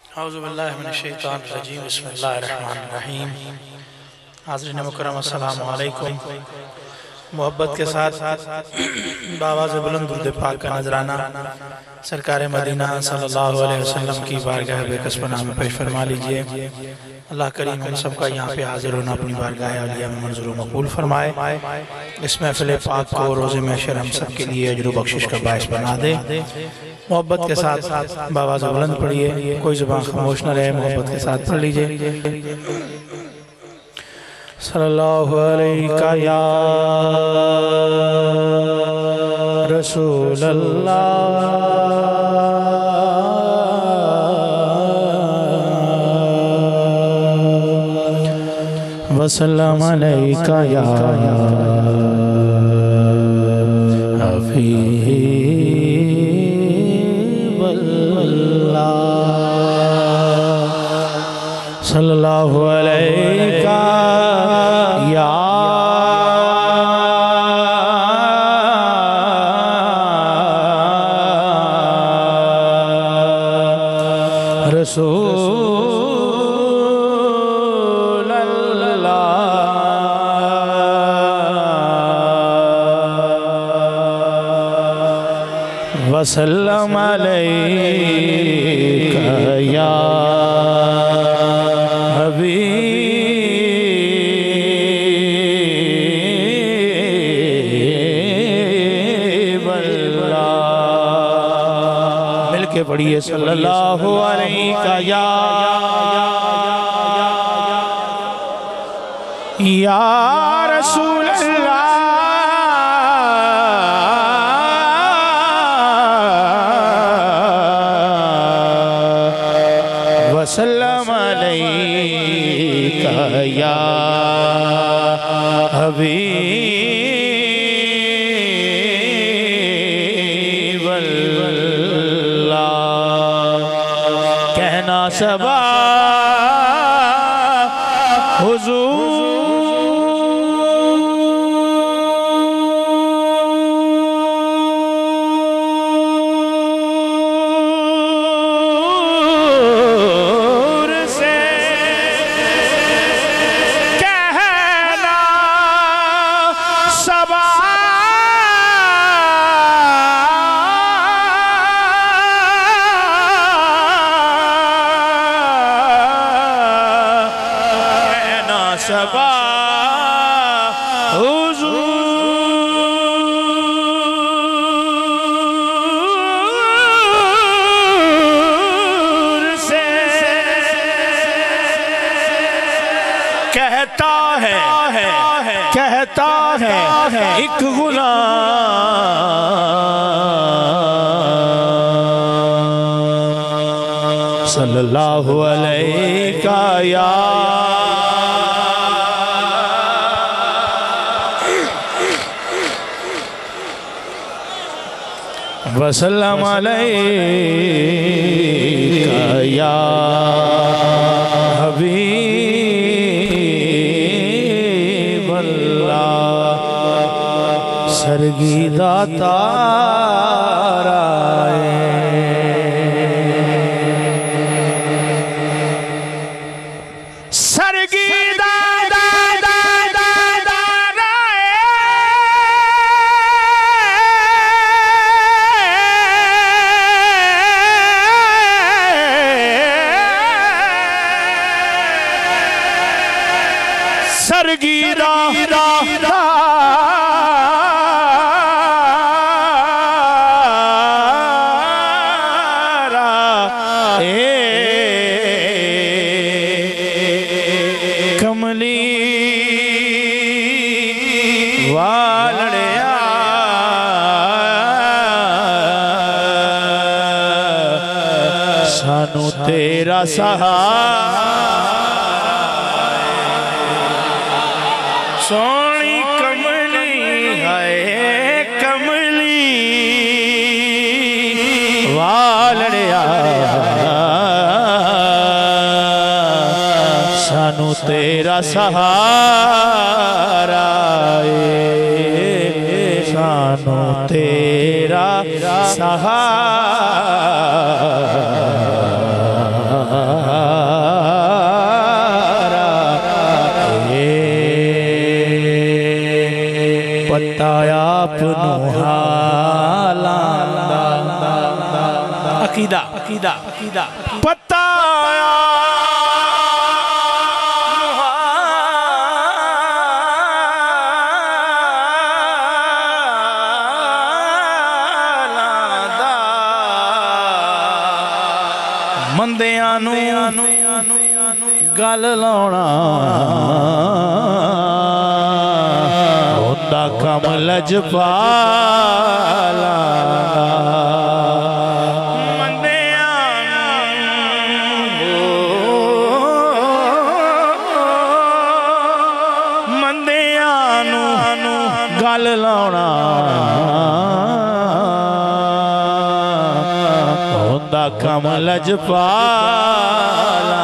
औज़ुबिल्लाहिमिनश्शैतानिर्रजीम बिस्मिल्लाहिर्रहमानिर्रहीम। हाज़रीन मुकर्रम अस्सलामु अलैकुम। मोहब्बत के साथ बावाज़ बुलंद दुरूद पाक का नजराना सरकार मदीना सल्लल्लाहु अलैहि वसल्लम की बारगाह बेकस पनाह में पेश फरमा लीजिए। अल्लाह करीम हम सबका यहाँ पे हाजिर होना अपनी बारगाह औलिया में मंजूर व मकबूल फरमाए। इस महफ़िल पाक को रोज़े महशर हम सब के लिए अजर बख्शिश का बायस बना दे। मोहब्बत के साथ बावाज़ बुलंद पढ़िए, कोई ज़ुबान खामोश न रहे, मोहब्बत के साथ पढ़ लीजिए। सल्लल्लाहु अलैका या रसूल अल्लाह वसल्लम अलैका या हबीब अल्लाह सल्लल्लाहु अलैका या रसूल अल्लाह वसल्लम अलैका या पढ़िए सल्लल्लाहु अलैका या रसूल अल्लाह वसल्लम अलैका या हबीब सबा हुजूर से कहना सबा सबा हुजूर से कहता है एक गुलाम सल्लल्लाहु अलैका या वसल्लम अलैका या हबीब अल्लाह सरगीदा तारा सरगीदा सरगीदा कमली वालड़िया सानू तेरा सहारा सोनी कमली है कमली वालड़िया सानू तेरा सहारा सानू तेरा सहारा पता आपनू हालां दा अकीदा अकीदा अकीदा पता मंदियां नू गल लाउणा होंदा कम लजपाला मंदियां नू गल लाउणा होंदा कम लजपाला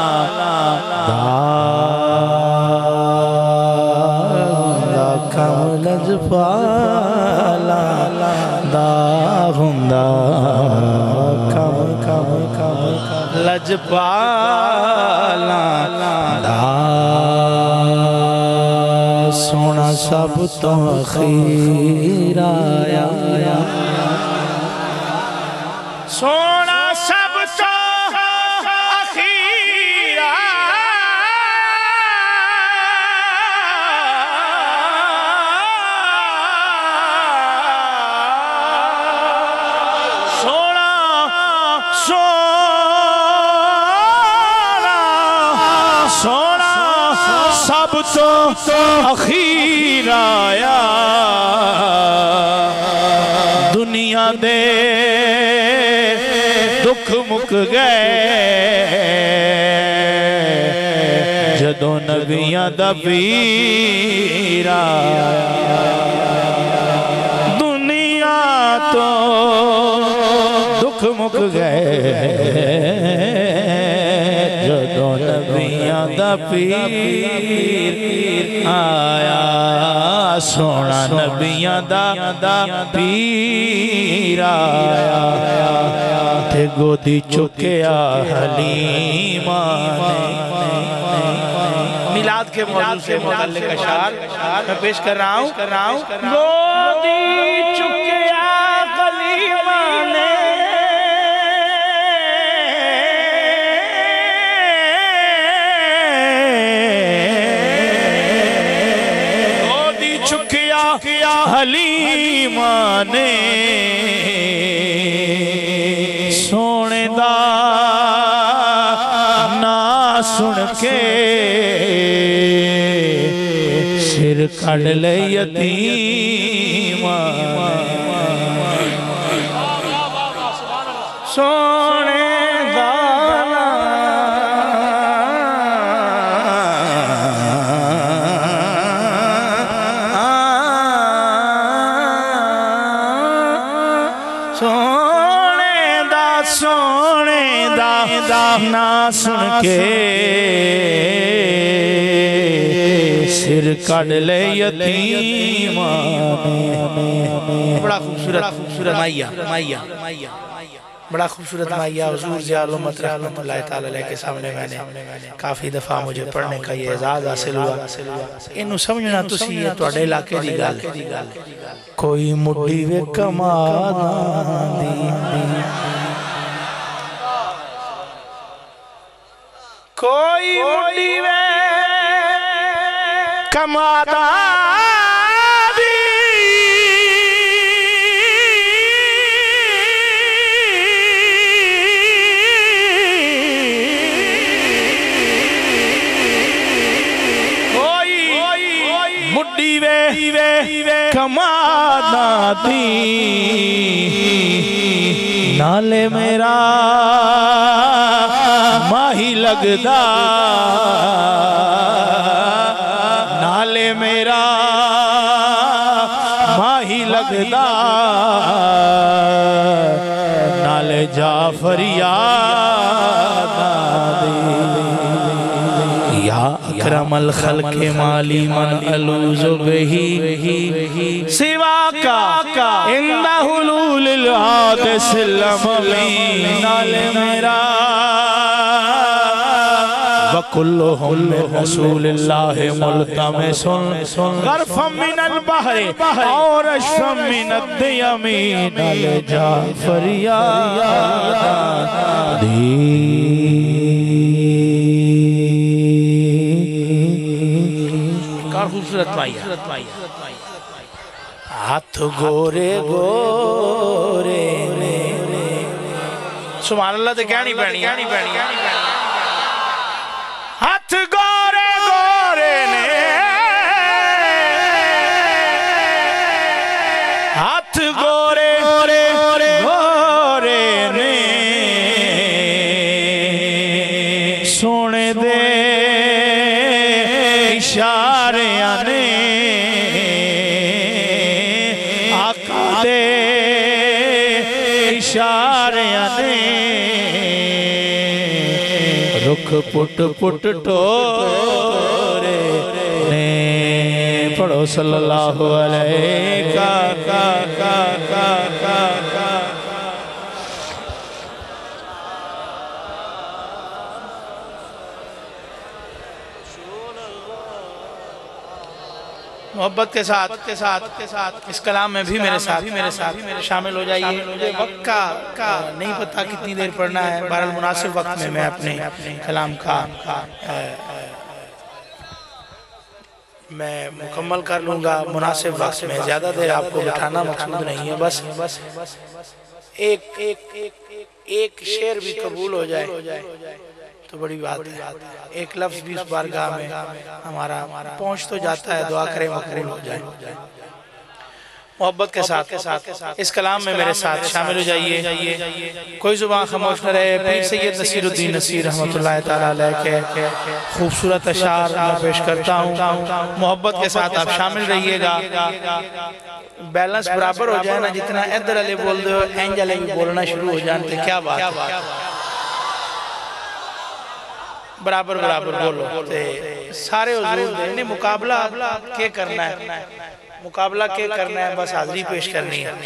कम लजपाला दा हुंदा कम कम कम लजपाला दा सोना सब तो अखीर आया सोना सब तो अखीर सोना सोना सोना सब तो अखीर आया दुनिया दे दुख मुक गए जदों नबियां दा पीर आया दुनिया तो दुख मुक गए जदों नबियां दा पीर आया सोना नबियां दा पीर आया ते गोदी चुकिया हलीमा मिलाद के मौजू से मुतल्लिक अशार मैं पेश कर रहा हूँ गोदी चुकिया हलीमा ने गोदी चुकिया हलीमा ने सोने दा ना सुन के सिर कड़ ले यतीमा सोने दा ना सुन के सिर कड़ ले यतीमा बड़ा खूबसूरत माइया बड़ा खूबसूरत माइया हुजूर ज़ियाउल रहमतुल्लाहि तआला अलैह के सामने मैंने काफ़ी दफ़ा मुझे पढ़ने का ये एजाज़ हासिल हुआ इनू समझना तुसी ये तुहाडे इलाके दी गल कोई मुड्डी वे कमाल दी कोई मुड्डी वे कमादा दी कोई मुड्डी वे कमादा दी नाले मेरा माही लगदा नाले मेरा माही लगदा नाले जाफरिया या अकरमल खल्क़े माली मन अलूज़ु बिही सिवा का इंदा हुलूलिल हादिस लममी नाले मेरा कुल्लुहुम मिन रसूलिल्लाह मुल्तमिसुन गरफम मिनल बहरी और अशफम मिनद यमीन अल जाफरिया दी। खूबसूरत हाथ गोरे गोरे सुभान अल्लाह ते कहनी पैनी हाथ गोरे गोरे ने हाथ गोरे गोरे गोरे ने सोने दे इशारे ने आका दे इशारे ने रुख पुट पुट टोरे ने पढ़ो सल्लल्लाहु अलैहि का मोहब्बत के साथ इस कलाम में भी मेरे साथ शामिल हो जाइए। मुझे वक्त का नहीं पता कितनी देर पढ़ना है, बहरहाल मुनासिब वक्त में मैं अपने कलाम का मैं मुकम्मल कर लूँगा। मुनासिब वक्त में ज़्यादा देर आपको बिठाना मकसूद नहीं है। बस एक शेर भी कबूल हो जाए तो बड़ी बात है। एक लफ्ज़ भी इस बारगाह में हमारा पहुँच तो जाता है। दुआ करें मकबूल हो जाए। मोहब्बत के साथ इस कलाम में मेरे साथ शामिल हो जाइए। कोई जुबान खामोश न रहे। पीर सैयद नसीरुद्दीन नसीर रहमतुल्लाह तआला अलैह के खूबसूरत अशार मैं पेश करता हूँ। मोहब्बत के साथ आप शामिल रहिएगा। बैलेंस बराबर हो जाए ना, जितना इधर वाले बोल दो इंज वाले भी बोलना शुरू हो जाए तो क्या बात है। बराबर बोलो ते सारे हुजूर ने मुकाबला क्या करना है, मुकाबला क्या करना है, बस हाजिरी पेश करनी है।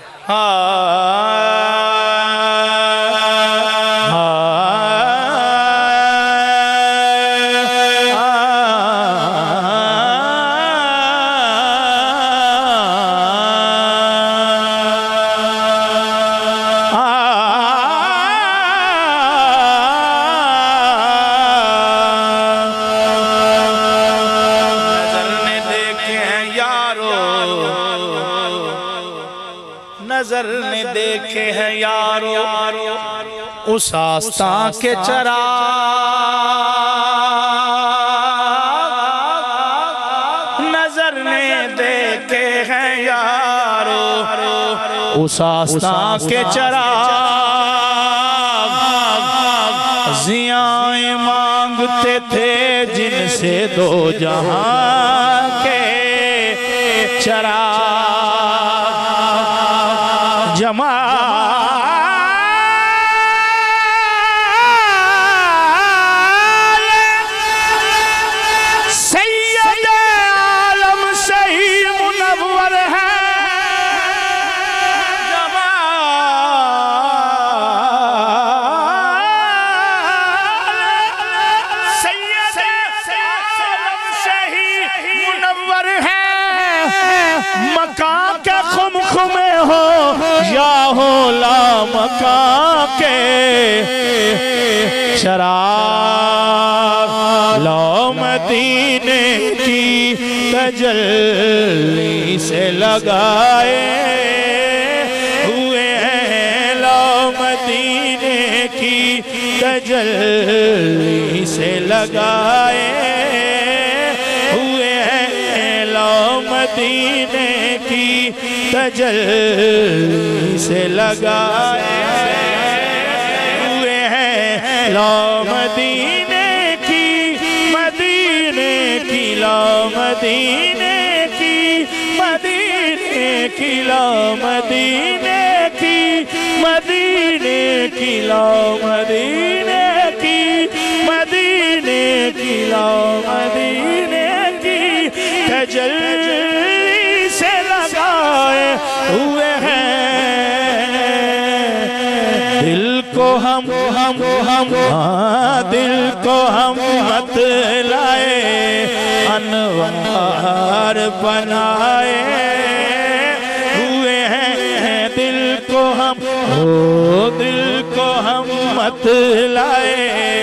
नजर ने देखे हैं यारो उस आस्तां के चिराग। नजर ने देखे हैं यारो उस आस्तां के चिराग। ज़ियाएं मांगते थे जिनसे दो जहां के चिराग। सैयद आलम सही मुनव्वर है सैयद आलम सही मुनव्वर है। मकान के खुमखुमे हो या हो ला मकान के शराब। लो मदीने की तजल्ली से लगाए हुए हैं। लो मदीने की तजल्ली से लगाए हुए हैं। लो मदीने की तजल्ली से लगाए हुए हैं। लो मदीने की लो मदीने की लो मदीने की लो मदीने की लो मदीने की तजल्ली से लगाए हुए हैं। दिल को दिल को हम मत लाए, अनवार बनाए हुए हैं दिल को हम, ओ दिल को हम मत लाए।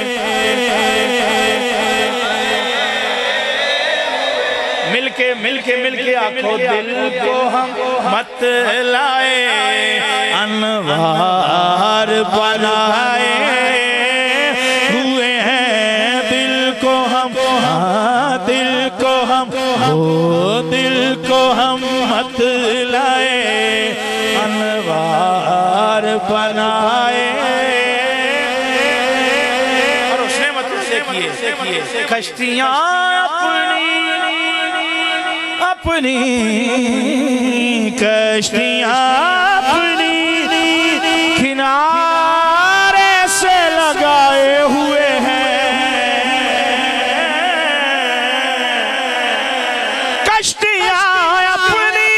मिलके आखो दिल को हम मत लाए, अनवार बनाए हुए हैं दिल को हम, दिल को हम, ओ दिल को हम मत लाए, अनवार बनाए। और उसने मतलब से किए कश्तियाँ अपनी कश्तियाँ अपनी किनारे से लगाए हुए हैं, कश्तियाँ अपनी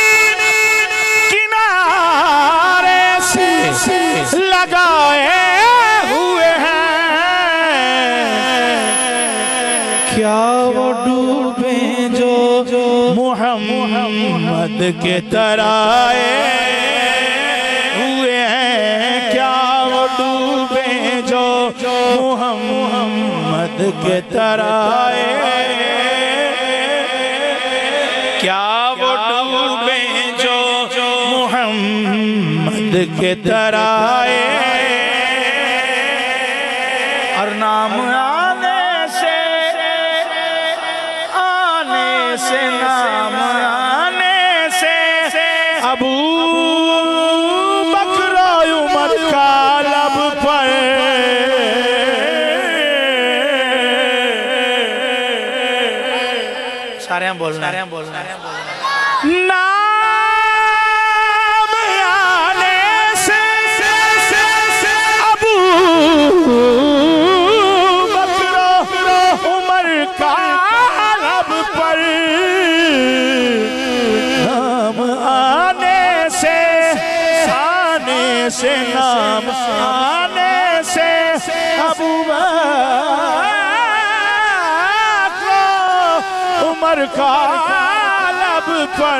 किनारे से लगाए हुए हैं। क्या वो डूबे जो मोहम्मद के तराए हुए हैं, क्या वो डूबे जो मोहम्मद के तराए, क्या वो डूबे जो मोहम्मद के तराए। और नाम नाम आने से अबू बकर उमर का लब पर सारे बोलना नाम आने से अबू बकर उमर का लब पर, नाम आने से नाम आने से अबू बकर उमर का लब पर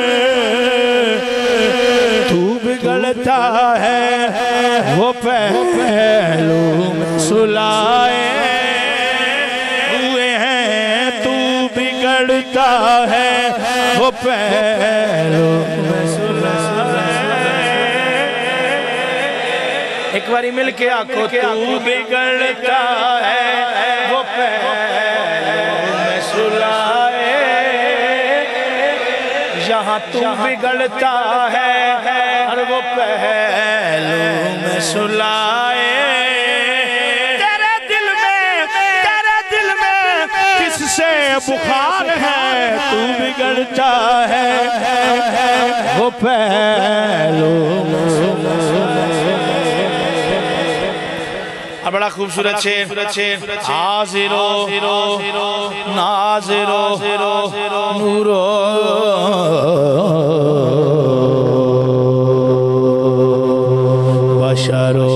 तू बिगड़ता है वो पहलू सुलाए हुए हैं, तू बिगड़ता है वो पहलू एक बारी मिलके आखो तू बिगड़ता है वो पहलू में सुलाए, यहाँ तू बिगड़ता है और वो पहलू में सुलाए। तेरे दिल में किससे बुखार है, तू बिगड़ता है वो पहलू में सुलाए। बड़ा खूबसूरत शेर हाजिरो नाजिरो नूरो बशरो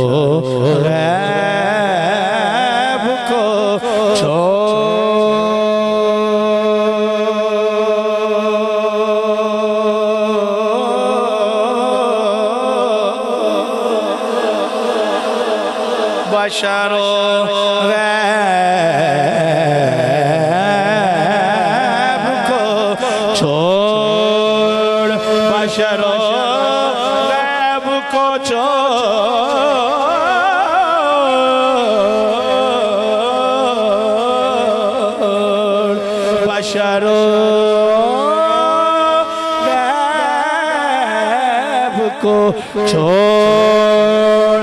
गैब को बशरो गैब को छोड़, बशरो गैब को छोड़, बशरो गैब को छोड़।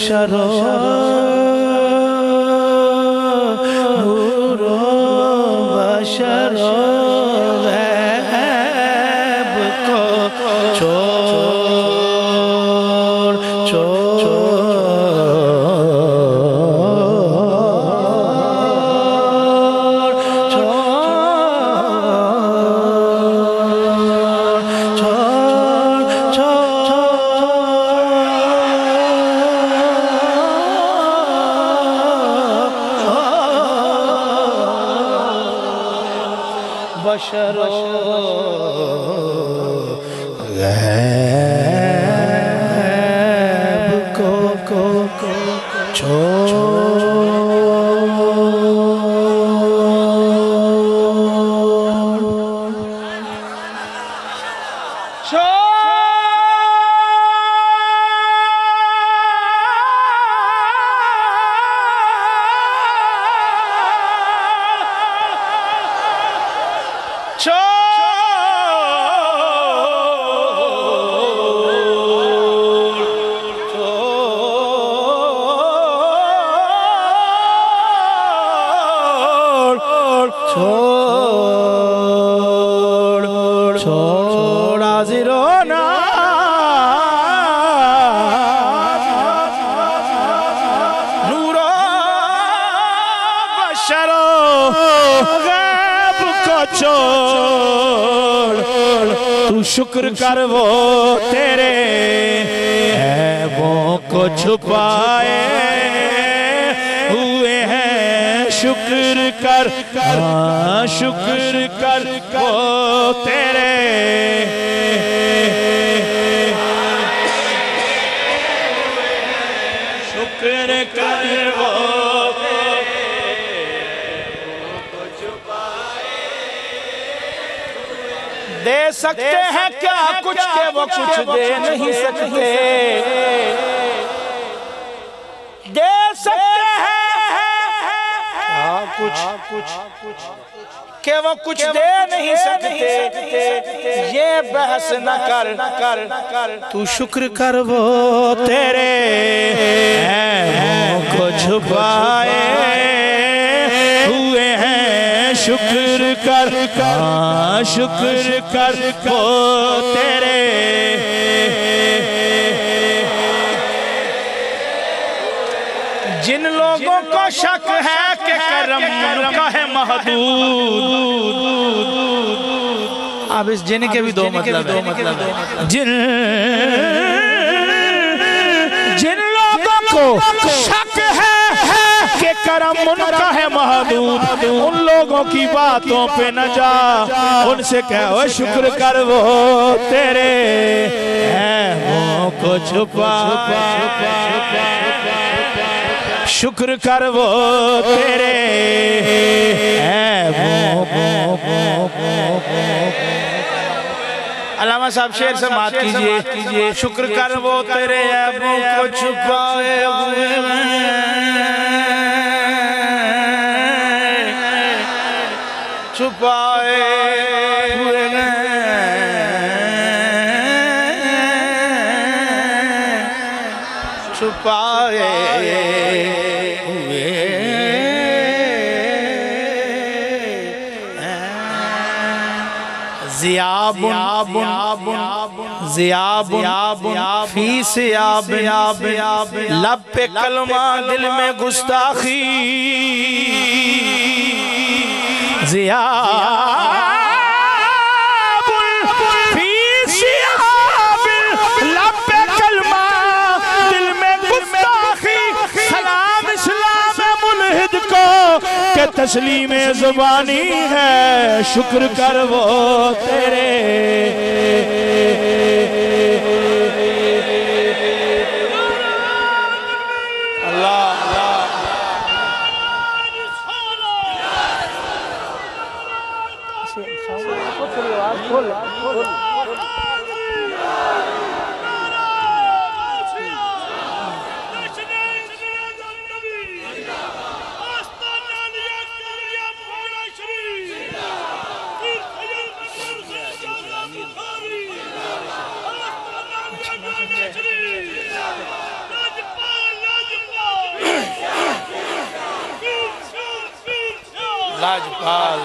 बशरो नूरो बशरो गैब को छोड़ छोड़ बशरो गैब को तू शुक्र कर वो तेरे ऐबों को छुपाए हुए हैं। शुक्र कर शुक्र कर वो तेरे शुक्र कर वो दे सकते हैं क्या कुछ के वो कुछ दे नहीं सकते, दे सकते हैं क्या कुछ के वो कुछ दे नहीं सकते। ये बहस न कर तू शुक्र कर वो तेरे ऐबों को छुपाए हुए हैं। शुक्र कर शुक्र कर वो तेरे जिन लोगों को शक है कि करम उनका है महदूद। अब इस जिन के भी दो मतलब है। जिन लोगों को शक है कि करम उनका है महदूद, उन लोगों की बातों पे न जा, उनसे कहो शुक्र कर वो तेरे ऐबों को छुपा। शुक्र कर वो तेरे ऐबों को। अल्लामा साहब शेर से बात कीजिए। शुक्र कर वो तेरे ऐबों को छुपाए हुए छुपाए हुए छुपाए हुए ज़ियाबुन फीस लब पे कलमा दिल में गुस्ताखी। ज़ियाबुन फीस लब पे कलमा दिल में गुस्ताखी। सलाम इस्लाम मुल्हिद को के तस्लीम ज़ुबानी है। शुक्र कर वो तेरे लाजपाल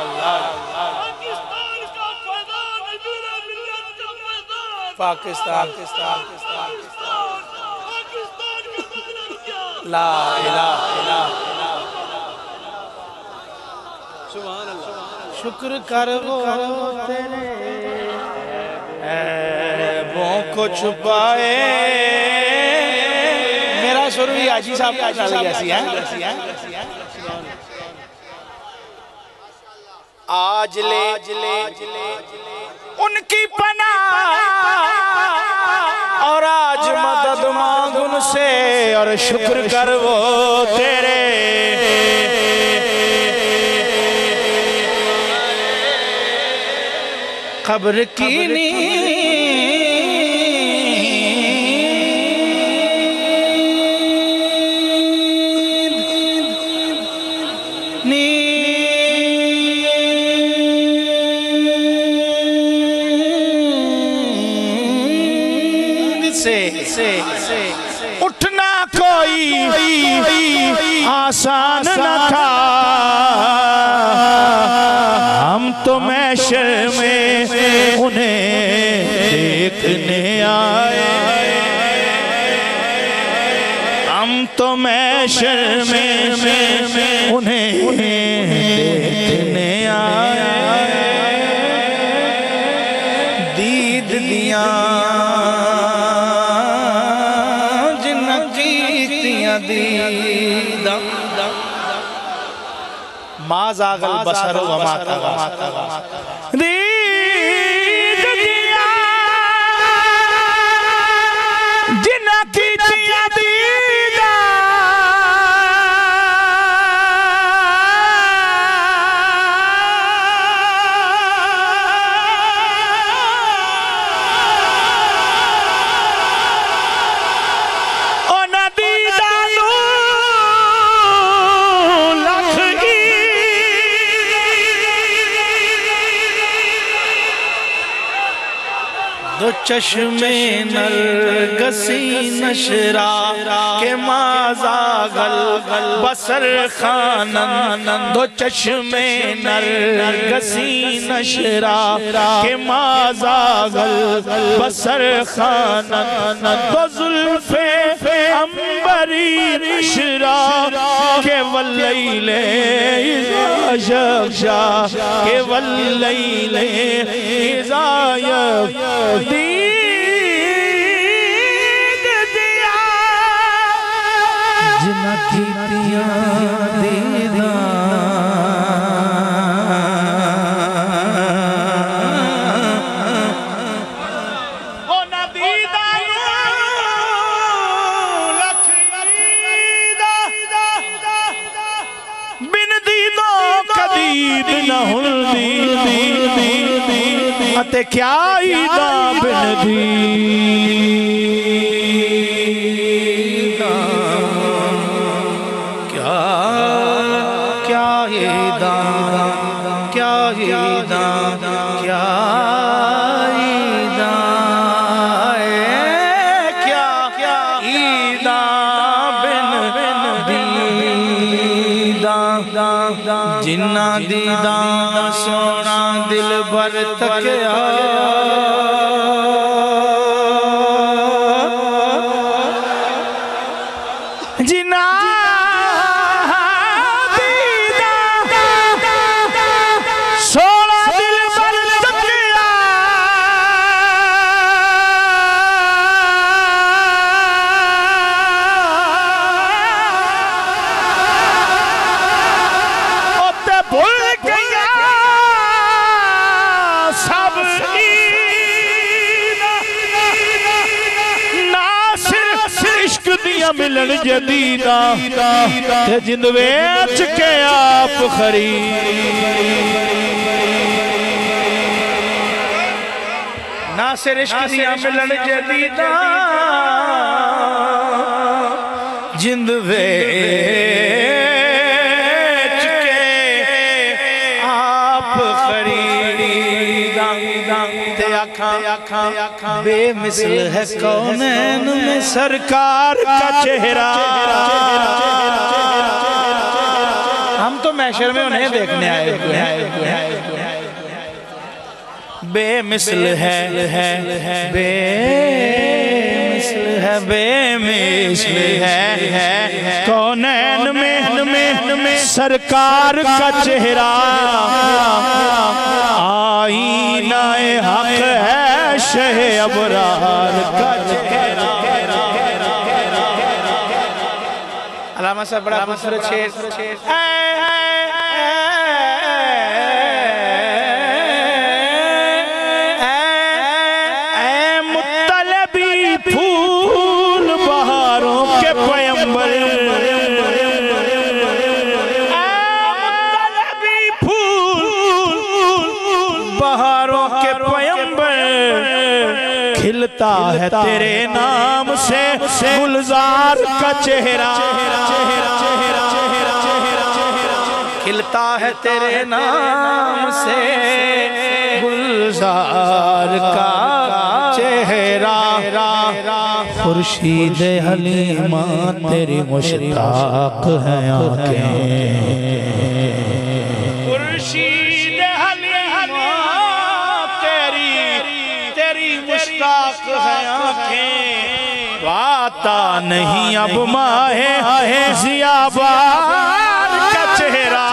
पाकिस्तान ला इलाहा इल्लल्लाह। शुक्र कर वो तेरे ऐबों को छुपाए। मेरा सुर भी हाजी साहब का चल गया सी है। आज ले उनकी पनाह और आज मदद मांग उनसे और शुक्र कर वो तेरे कब्र की से उठना कोई आसान न था। हम तो महशर में उन्हें देखने आए। हम तो महशर में उन्हें देखने आए। दीद दिया माज़ागल बसर व मा तग़ा। दीद दिया जिनकी दिया दीदा चश्मे नरगसी नशरा के माज़ागल बसर खानन। दो चश्मे नरगसी नशरा के माज़ागल बसर खानन। दो जुल्फे अंबरी नशरा के वल्लैले इज़ा यग़शा के वल्लैले इज़ा यग़शा। दीद दिया जिनकी दिया दीदा ओ नदीदा लखीदा बिन दीदो कदी बिन हुंदी अते क्या ईदा बिन दीदा क्या क्या ईदा क्या ईदा क्या ईदा क्या क्या ईदा बिन दीदा जिन्ना दीदा सोना दिल भर तकिया जिना दीदा सोना दिल भर तकिया ओते भूल गया सब इश्क दिया मिलन जदीदा ते जिंद वेच के आप खरीद। ना सिर इश्क दिया मिलन जदीदा जिंद वेच के आप खरीदा। बेमिसल है कौनैन में सरकार का चेहरा। हम तो मैशर में उन्हें देखने आए हुए हैं। बेमिसल है बेमिसल है बेमिसल है कौनैन में सरकार का चेहरा, आईनाए हक है शह अबरार का चेहरा। अलामा साहब बड़ा खूबसूरत शेर। मुत्तलबी फूल बहारों के पैगंबर, मुत्तलबी फूल बहारों के पैगंबर, खिलता है तेरे नाम से गुलजार का चेहरा, खिलता है तेरे नाम से गुलजार का चेहरा। खुर्शीद हलीमा तेरी मुश्ताक है आँखें, खुर्शीद हलीमा तेरी मुश्ताक है आँखें। वाता नहीं अब माहे ज़ियाबार का चेहरा,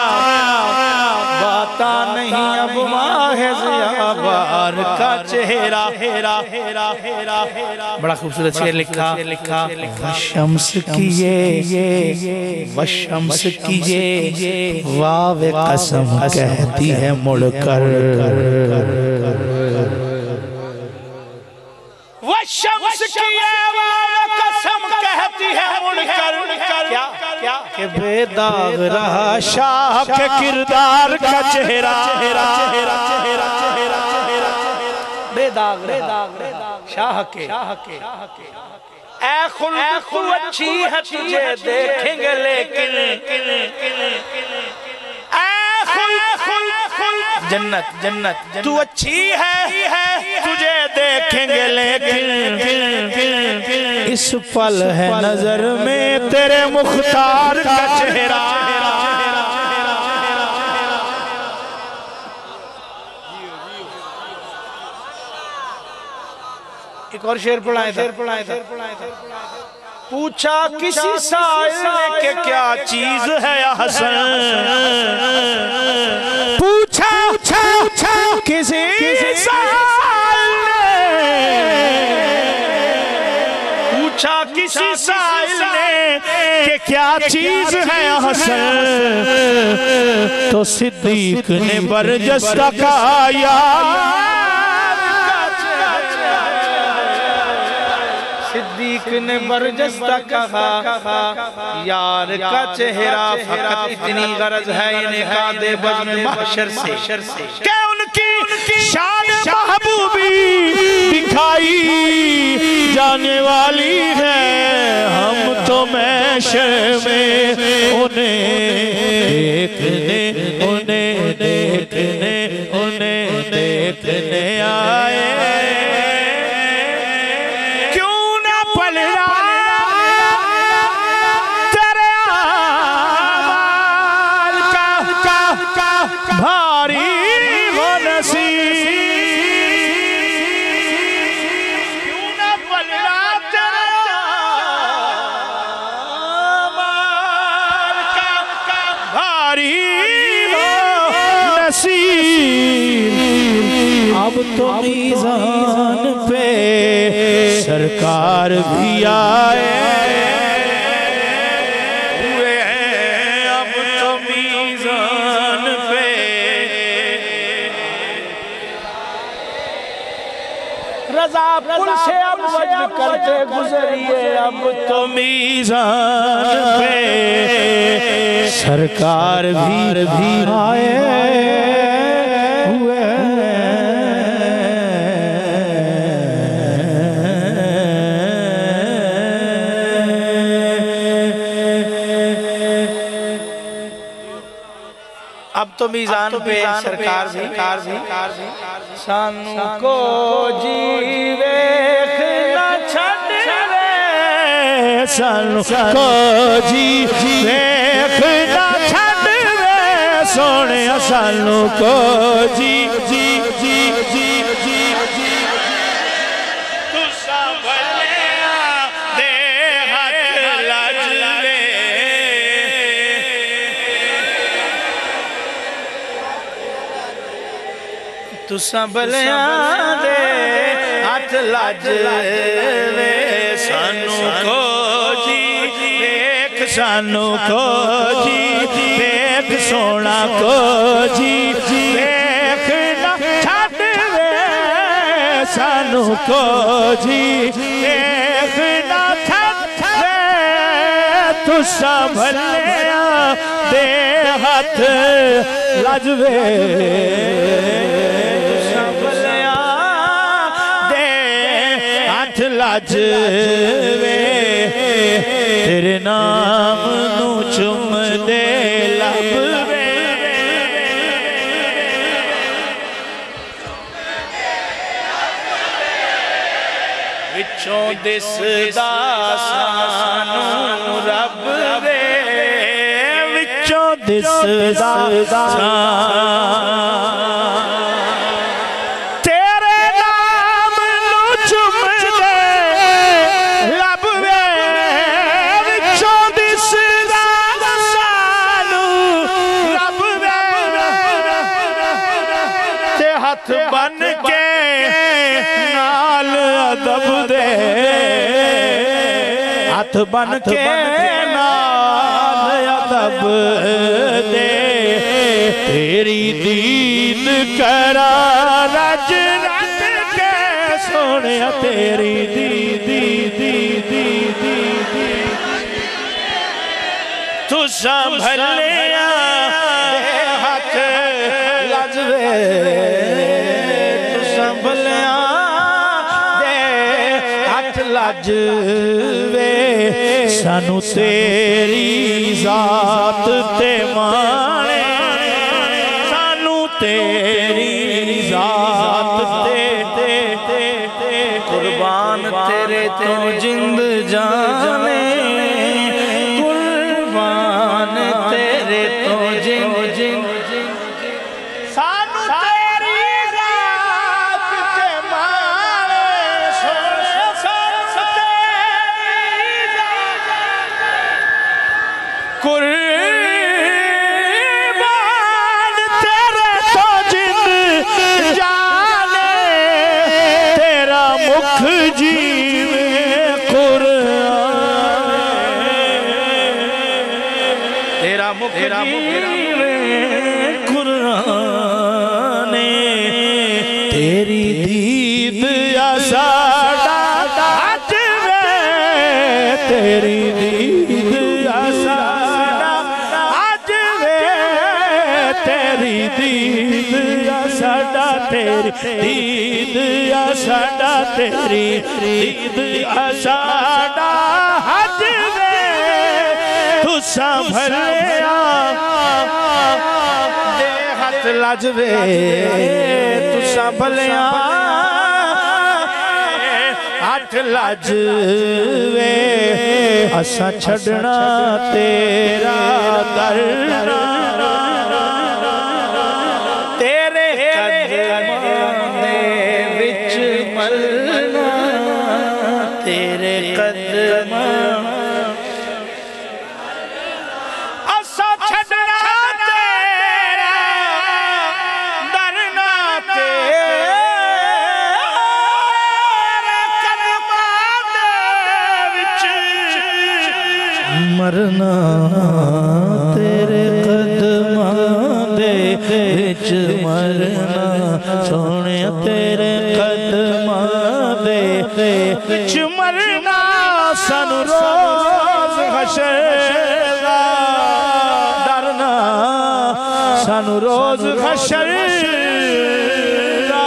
वाता नहीं अब माहे ज़ियाबार का चेहरा। बड़ा खूबसूरत शेर लिखा। वशम्स किए वशम्स किए वावे कसम कहती है मुड़कर, वशम्स किए वावे कसम कहती है मुड़कर, क्या कि बेदाग रहा शाह के किरदार का चेहरा, बेदाग शाह के। ऐ खुल्द तू अच्छी है तुझे देखेंगे लेकिन, जन्नत तू अच्छी है तुझे देखेंगे लेकिन, इस पल है नजर में तेरे मुख्तार का चेहरा। एक और शेर पढ़ाए था। पूछा किसी साइल ने कि क्या चीज है या हसन, पूछा किसी साइल ने, पूछा किसी साइल ने कि क्या चीज है या हसन, तो सिद्दीक ने बरजस्ता कहा यार, सिद्दीक ने बरजस्ता कहा यार का चेहरा। फकत इतनी गरज है इन्हें कादे बज़्म महशर से क्या उनकी शान महबूबी दिखाई जाने वाली है। हम तो महशर में उन्हें देखने आए। भारी हो नसीब क्यों न पलड़ा तेरा माल का, भारी हो नसीब। अब तो मीज़ान पे सरकार भी आए, रज़ापुर से अब वज्र करते गुजरिए, अब तो मीज़ान पे सरकार भी आए हुए। अब तो मीज़ान पे सरकार भी सानू को जी वेखना छड़े, सानू को जी वेखना छड़े, सोने सानू को जी जी जी जी जी जी तुसा भलिया दे हाथ लज वे तुसा भलिया दे हाथ लज वे सानू को जी देख सानू को जी देख सोना को जी देख ना छड़ वे सानू को जी देख ना छड़ वे तुसा भलिया दे हाथ लज वे लज वे तेरे नाम नू चुम दे लब वे विचों दिसदा सानू रब वे विचों दिसदा बन के नाल अदब दे हाथ बन के नाल अदब दे तेरी दीद करा रज रज के सोने तेरी दीदी दीदी दीदी तुसा भलिया हाथ लज वे लज वे सानू तेरी जात ते माने सानू तेरी जात ते कुर्बान तेरे तो जिंद जाने कुर्बान तेरे तो जिंद जिंद कुर्बान तेरे तो जिंद जाने तेरा मुख जीवे कुरान तेरा मुख जीवे कुरान तेरी दीद साडा हज वे तेरी दीद तेरी दीद साडा तेरी दीद साडा तेरी दीद साडा हज वे तुसा भलिया दे हाथ लज वे तुसा भलिया हाथ लज वे असा छड़ना तेरा दर मरना तेरे कदमां दे विच मरना सोने तेरे कदमां दे विच मरना सानू रोज हशर दा डरना सानू रोज हशर दा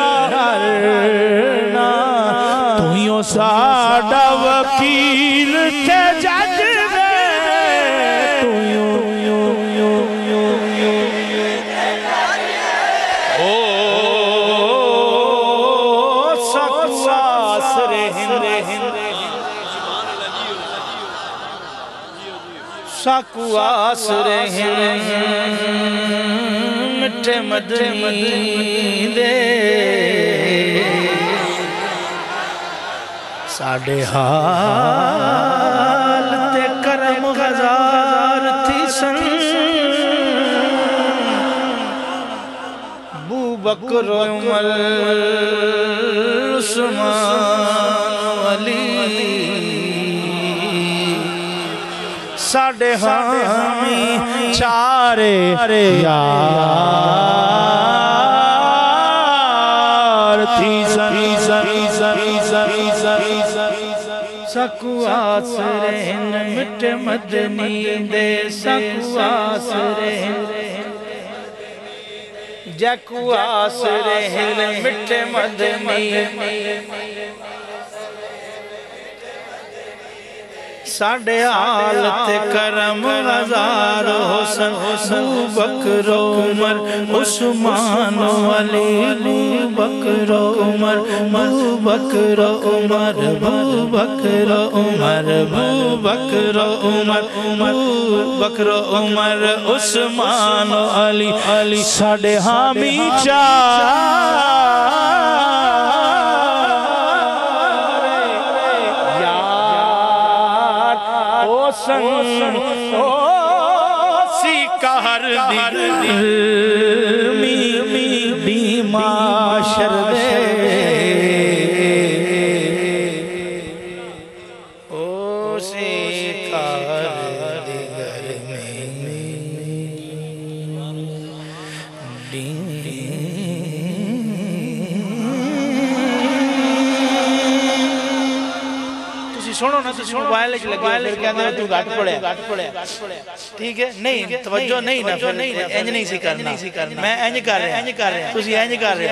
डरना तू ही साडा वकील ते जज साकू आसरे मिठे मदनी दे साढ़े हाल ते करम हजार थी सन बू बकर उमर उस्मान अली साढ़े हामी चारे यार थी सकू आसरे मिठे मदनी दे सकू आसरे जकू आसरे मिठे मदनी साढ़े हालत करम हजार हुसन बू बकर उमर उस्मान अली बू बकर उमर बू बकर उमर बू बकर उमर बू बकर उमर बू बकर उमर उस्मान अली अली साढ़े हामी सिकार मी माशर दे ओ सिकार दिगर सुनो ना तुम मोबाइल लगे कहते तू घट पड़े ठीक है नहीं तवज्जो नहीं ना फिर इंज नहीं सी करना मैं इंज कर रहा तुसी इंज कर रहे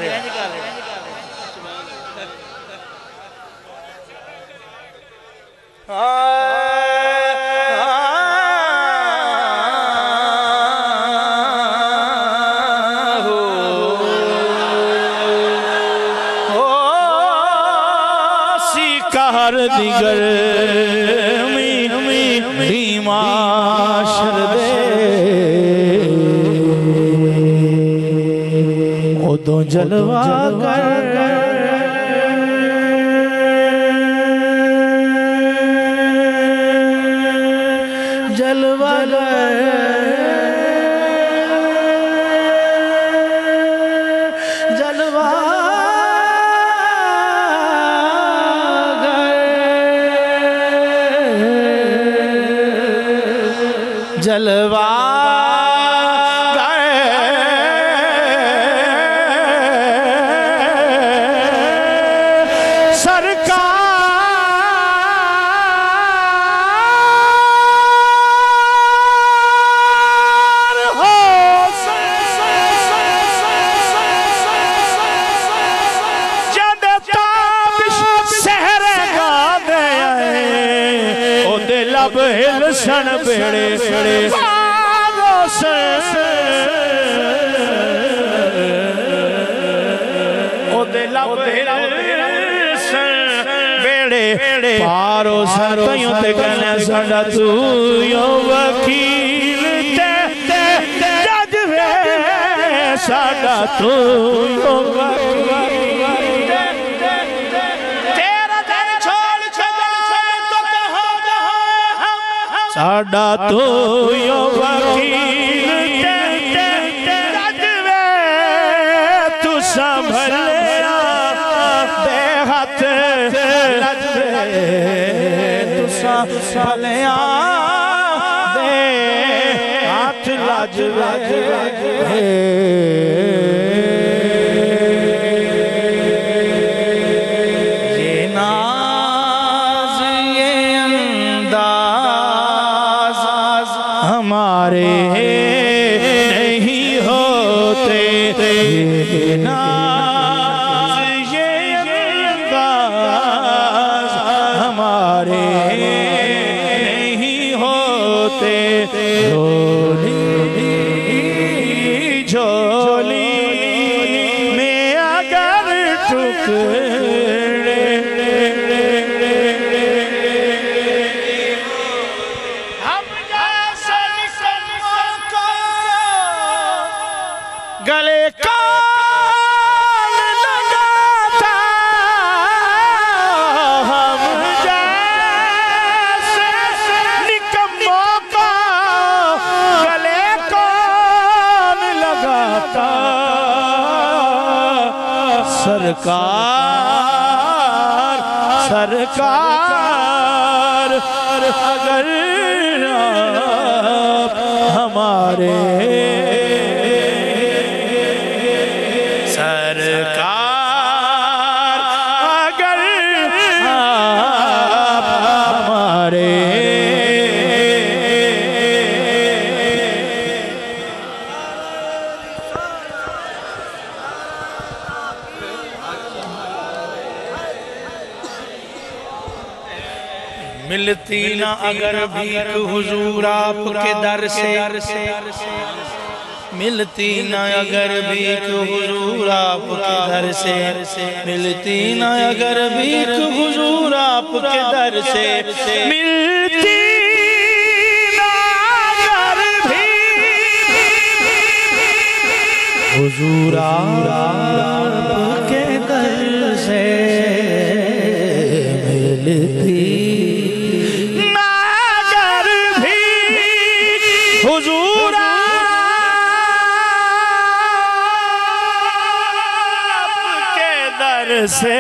दिगर मी माशर दे उदों जलवा कर जलवा जलवा जलवा सरकार हो जद ताबिश सहर गा गया ओदे लब हिलसन बेड़े बेड़े पारो सतयों ते कहने साडा तू यो वकील ते जज वे साडा तू यो वकील तेरा दर छोड़ तो कहो साडा तू यो वकील जज वे तू संभल भलिया दे हाथ लाज ये नाज ये अंदाज हमारे नहीं होते ये नाज ये अंदाज हमारे झोली में अगर टुकड़े हम जा सरकार सरकार अगर आप हमारे सरकार अगर आप हमारे मिलती ना अगर भीख हुजूर आपके दर से, मिलती ना अगर भीख हुजूर आपके दर से, मिलती ना अगर भीख हुजूर आपके दर से, मिलती ना अगर भीख हुजूर आपके दर से, मिलती हुजूर आपके दर से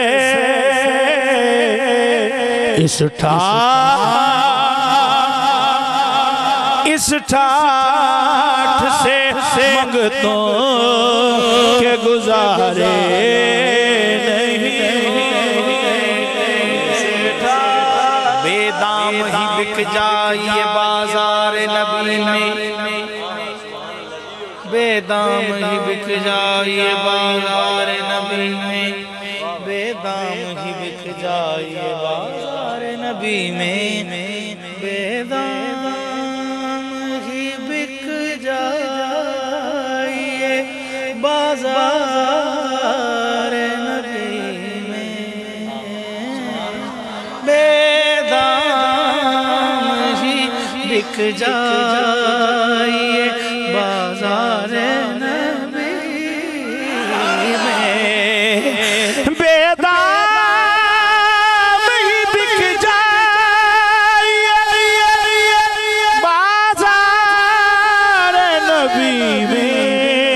इस ठाठ से मंगतों के गुजारे बेदाम ही बिक जाए बाजार नबी में, बेदाम ही बिक जाए बाजार नबी में, बेदाम ही बिक जाए बाजार नबी में, बेदाम ही बिक जाए बाजार नबी में, बिक जाइए बाजार नबी में, बेदाम ही बिक जाइए बाजार नबी में,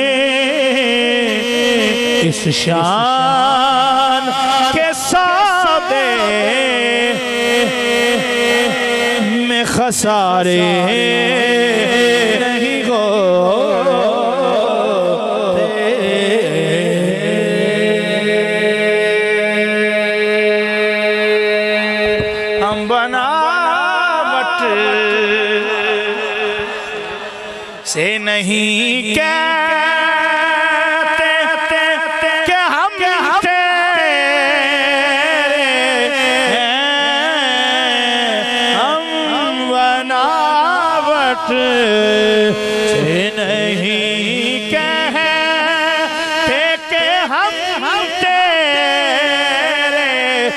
इस शान के सौदे खसारे नहीं होते, हम बनावट से नहीं कहते कि हम से नहीं कहते कि हम तेरे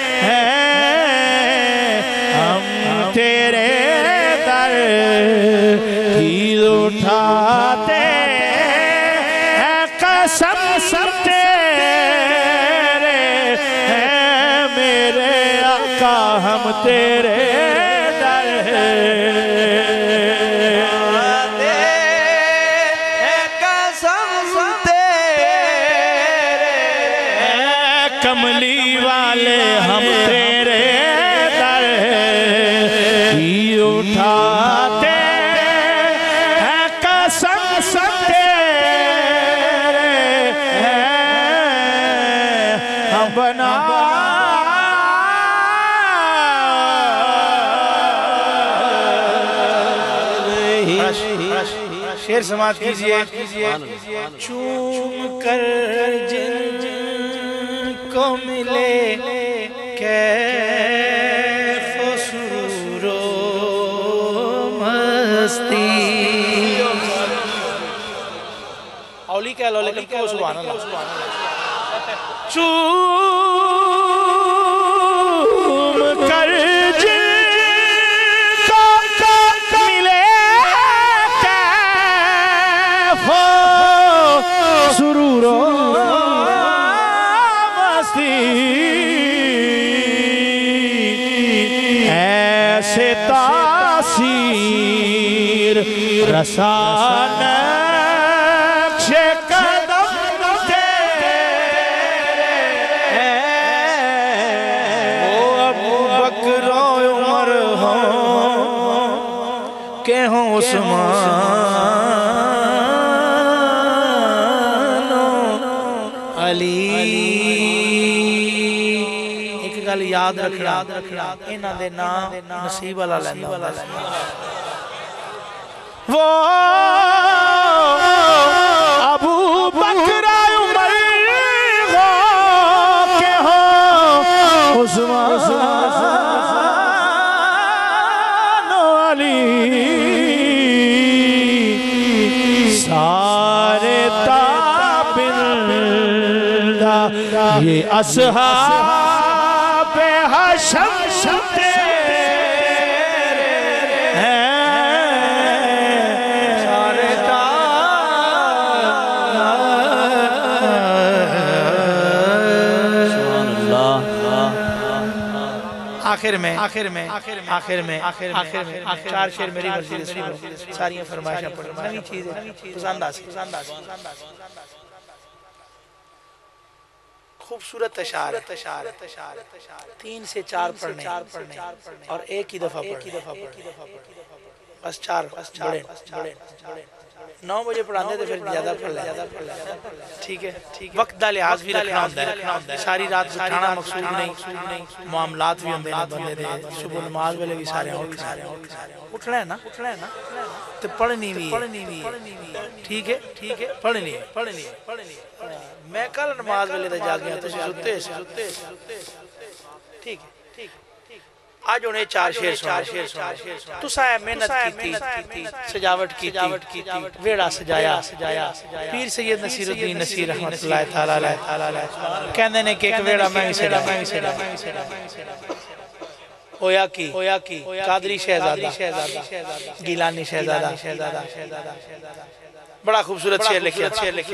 हैं, हम तेरे दर की उठाते हैं कसम सब तेरे हैं मेरे आका, हम तेरे दर कमली वाले हम तेरे दर की उठाते हैं कसम सब तेरे हैं, हम बना शेर समाज कीजिए। चूम कर जिनको मिले कैफ सुरूरो मस्ती, औली क्या लो लेकिन क्या सुभान अल्लाह, चूम कर जिनको मिले कैफ सुरूरो मस्ती, ऐसे तासीर रसान हो उस्मान अली। एक गल याद रखना, इन्हां दे नाम नसीब वाला लैंदा वो अबू बकर उमर हो के हो उस्मान अली। सारे ताबिंदा ये असहाब हशम आखिर में चार शेर मेरी मर्जी से सारी फरमाइशें पढ़ नवी चीज पसंद आ खूबसूरत अशार 3 से 4 पढ़ने और एक ही दफा बस 4 9 बजे पढ़ाते थे फिर ज्यादा पढ़ लिया। ठीक है वक्त का लिहाज भी रखना होता है। सारी रात उठाना मकसूद नहीं, मामलात भी होंगे बंदे दे। सुबह नमाज वेले भी सारे उठना है ना तो पढ़नी भी ठीक है पढ़नी मैं कल नमाज वेले तो जाग गया सुते ठीक है। आज उन्हें 4 शेर तुसा मेहनत की सजावट की वेड़ा सजाया पीर सैयद नसीरुद्दीन नसीर रहमतुल्लाह तआला अलैह कहंदे ने कि एक वेड़ा मैं भी सजा होया की कादरी शहजादा गिलानी शहजादा बड़ा खूबसूरत शेर लिखिया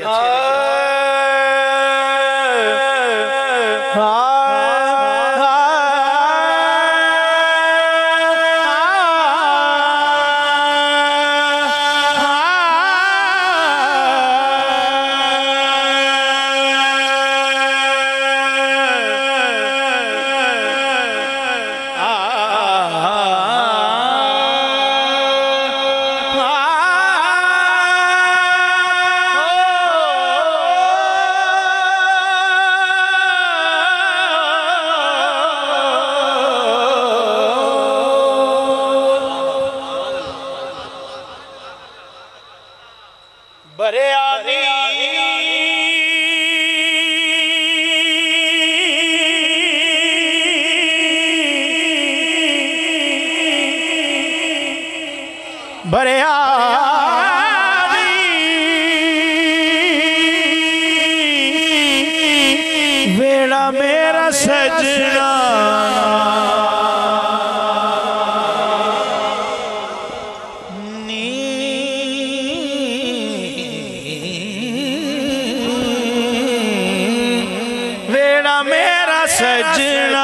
वेड़ा मेरा सजना वेड़ा मेरा सजना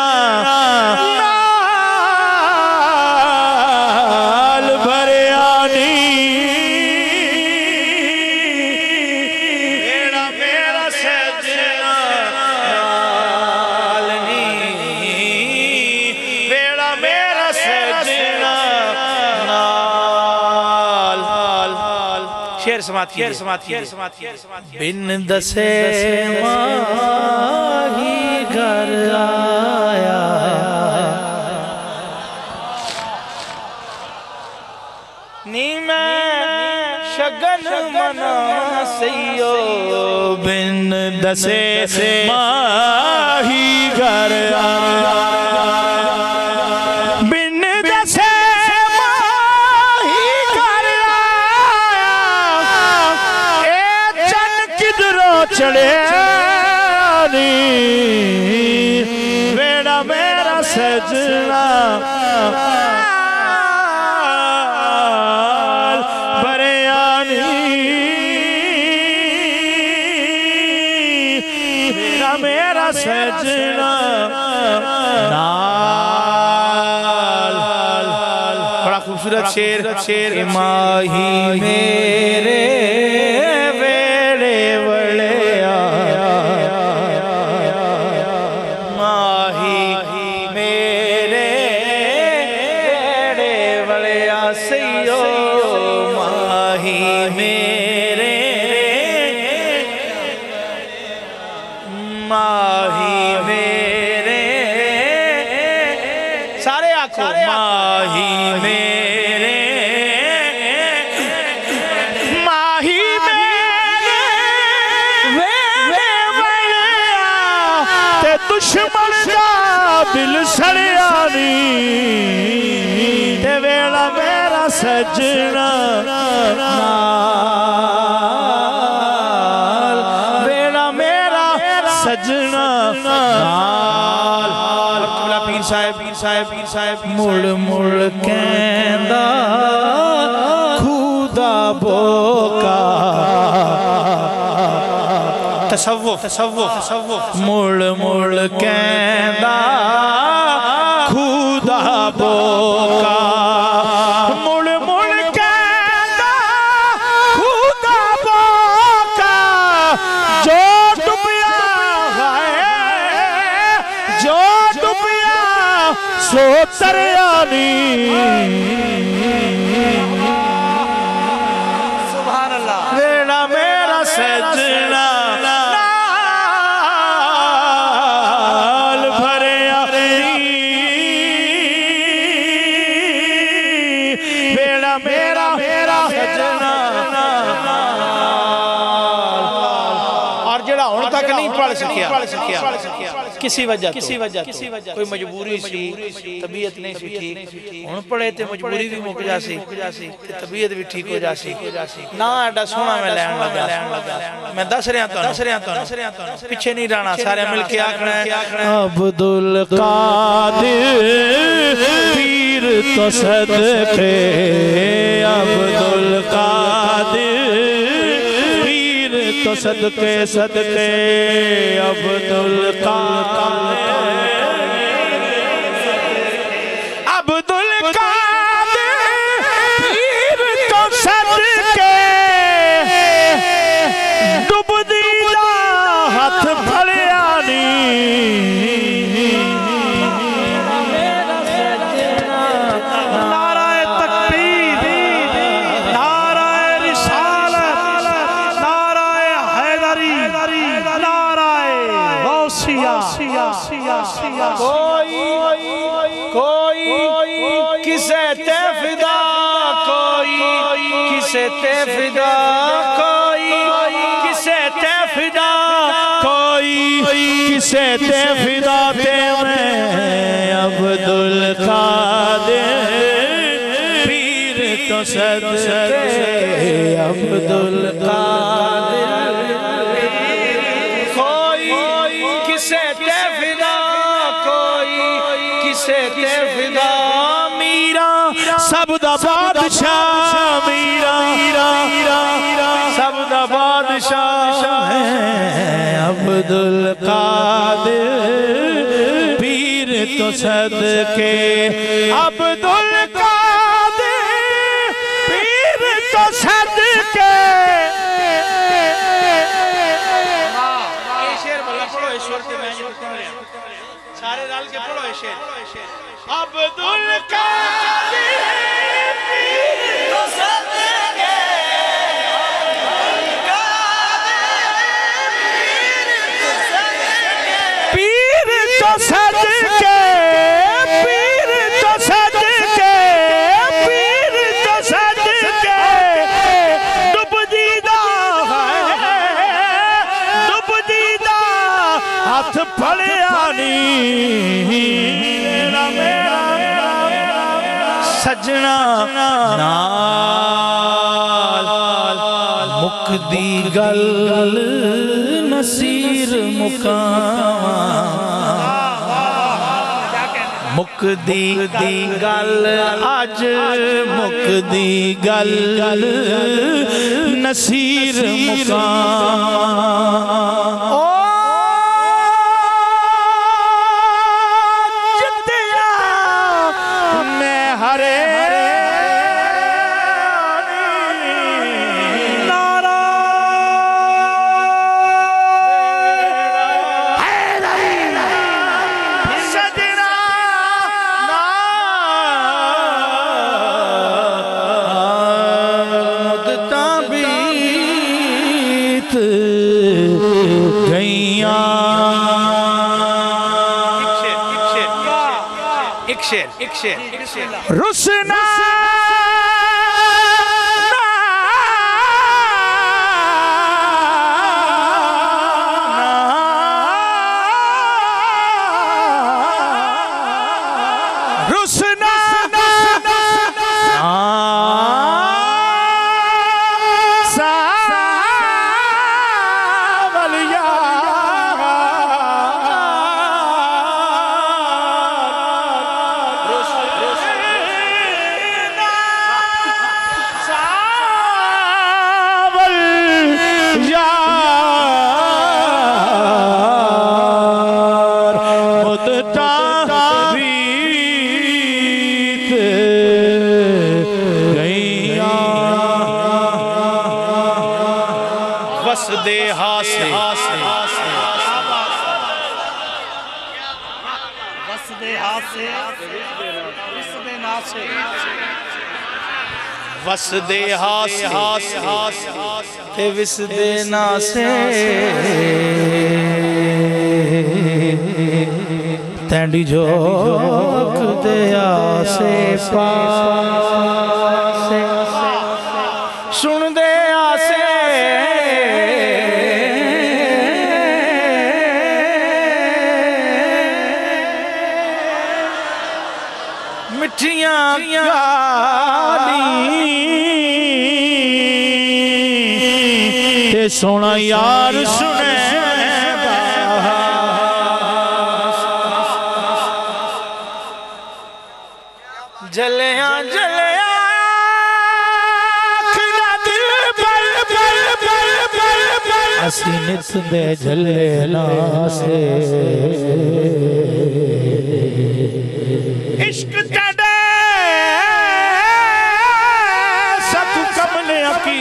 बिन दसे माही घर आया नी मैं शगन मना सैयो बिन दसे माही घर आया चढ़े वेड़ा मेरा सजना बरियानी वेड़ा मेरा सजना बड़ा खूबसूरत शेर माही मेरे सैयो आखो माही मेरे माही मेरे वे बलिया ते दुश्मन दा दिल सड़िया नी ते वेला मेरा सजना नाल वेला मेरा सजना मुड़ मुड़ कहंदा खुदा बोका तसव्वुफ मुड़ मुड़ कहंदा खुदा बोका मुड़ मुड़ कहंदा खुदा बोका जो डुबिया है जो डुबिया सो तरयानी सुभान अल्लाह वेला मेरा सजना नाल भरिया वेला मेरा सजना और जेड़ा हुण तक नहीं पढ़ सकिया किसी वजह कोई मजबूरी सी तबीयत नहीं सी ठीक हुण पढ़े ते मजबूरी भी मुक जासी ते तबीयत भी ठीक हो जासी ना एडा सोना मैं लैन लगा मैं दस रहा तो पीछे नहीं रहना सारे मिल के आखना अब्दुल कादिर पीर तो सदके अब्दुल कादिर पीर तो सदके सदके अब्दुल कादिर पीर तो सदके डुबदी दा हाथ फड़िया नी नाराए तकबीर नाराए रिसालत नाराए हैदरी नाराए गौसिया कोई किसे ते फिदा कोई किसे ते फिदा कोई किसे ते फिदा कोई किसे ते फिदा ते मैं अब्दुल कादिर पीर तो सदके अब्दुल कादिर कोई किसे ते फिदा कोई किसे ते फिदा मीरा सब दा बादशाह मीरा सब दा बादशाह है अब्दुल कादिर पीर तो सदके अब्दुल कादिर पीर तो सदके सारे रल के पढ़ो शेर अब्दुल कादिर पीर तो सदके पीर तो सदके पीर तो सदके पीर तो सदके डुबदी दा हाथ फड़िया नी सजना नाल मुकदी गल नसीर मुकामा मुकदी गल अज मुकदी गल नसीर मुकामा गई एक शेर रुसना वस दे हास ते विस दे नासे तैंडी जोक दे आसे पासे सुन दे आसे मिठियां सोना यार सुने जलिया जलिया दिल पर असी नित दे जले नासे इश्क तेरे सब कमले की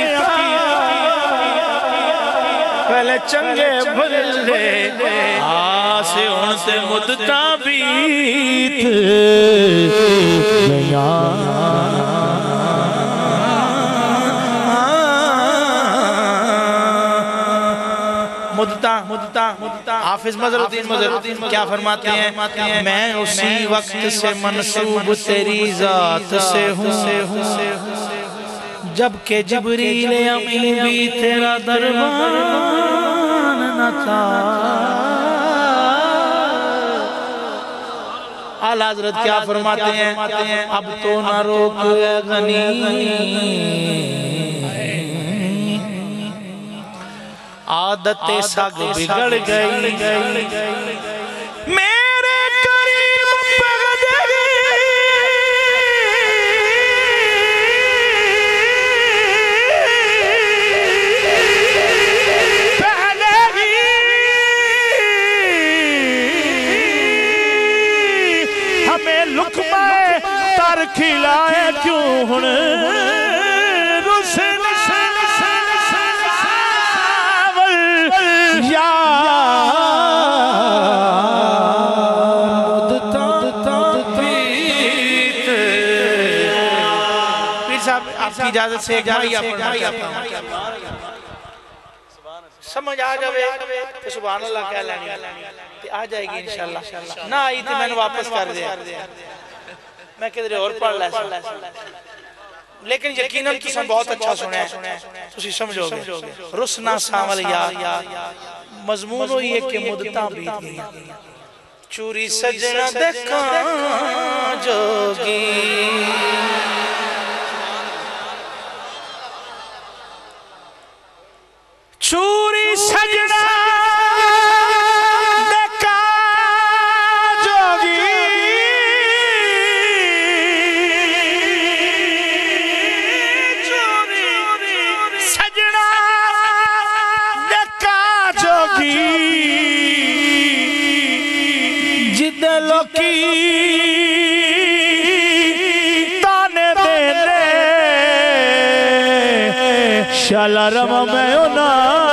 पहले चंगे भले आसे हुण ते मुद्दता बीत मुद्दता हाफिज मजरुद्दीन क्या फरमाते हैं मैं उसी वक्त से मनसूब तेरी जात से हूँ जबकि जिब्रील अमीन भी तेरा दरबान न था। आला हज़रत क्या फरमाते हैं अब तो ना रोक गनी आदतें सग बिगड़ गई मेरे करीब तर खिलाए क्यों हुण आपकी इजाजत से समझ आ जाए तो सुभान अल्लाह कह लेनी आ जाएगी इंशाल्लाह ना आई तो मैंने वापस कर दिया मैं किधर और पढ़ ला लेकिन यकीनन तुम बहुत अच्छा सुना है तुसी समझोगे रुसना सावल यार मजमून होई है कि मुद्दतां बीत गई चूरी सजना देखा जोगी चूरी सजना देखा जोगी चूरी सजना देखा जोगी जिद लोकी ताने दे शलरम में ना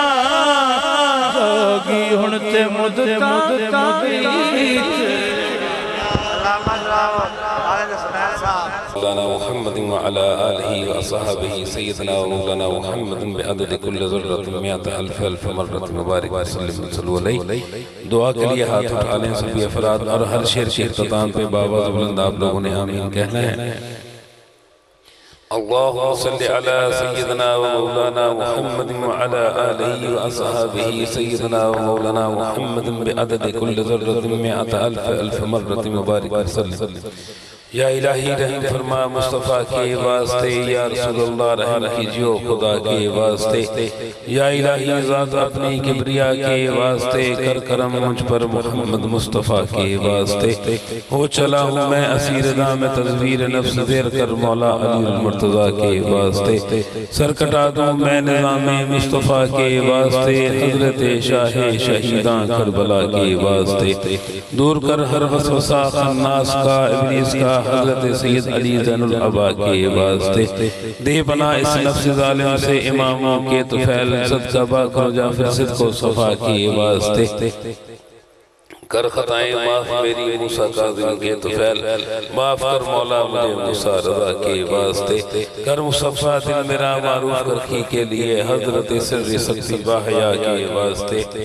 जोगी हुण ते मुद्दता बीत मौलाना मुहम्मद व अला आलिहि व असहाबिहि सय्यदना व मौलाना मुहम्मद बिअदद कुल्ल ज़र्रतिन मिअत अल्फ अल्फ मर्रत मुबारक वसल्लम अलैहि। दुआ के लिए हाथ उठा लें सभी अफराद और हर शेर के इख्तिताम पे बाबा बुलंद आप लोगों ने आमीन कहना है। अल्लाहुम्मा सल्लि अला सय्यदना व मौलाना मुहम्मद व अला आलिहि व असहाबिहि सय्यदना व मौलाना मुहम्मद बिअदद कुल्ल ज़र्रतिन मिअत अल्फ अल्फ मर्रत मुबारक वसल्लम। या इलाही रहम फरमा मुस्तफ़ा के वास्ते, या रसूलुल्लाह रहम कीजियो खुदा के वास्ते, या इलाही ज़ात अपनी किबरिया के वास्ते कर करम मुझ पर मोहम्मद मुस्तफ़ा के वास्ते। हो चला हूँ मैं असीर दाम तज़वीर नफ्स देर कर मौला अली मुर्तज़ा के वास्ते। सर कटा दूँ मैं निज़ाम मुस्तफ़ा के वास्ते, हज़रत शाह शहीदां करबला के वास्ते। दूर कर हर वसवसा खन्नास का इब्लीस का, हज़रत सैयद अली ज़ैनुल अबा के वास्ते। दे बना इस नफ्स ज़ालिम से इमामों के तुफैल, सदका बाक़रो जाफ़िर सिद्क़ो सफ़ा के वास्ते। कर खताएं माफ मेरी मूसा काज़िम के तुफैल, माफ कर मौला मुझे मूसा रज़ा के वास्ते। कर मुसफ़ा दिल मेरा मारूफ करखी के लिए, हज़रत सिर्र सख्ती बाहया के वास्ते।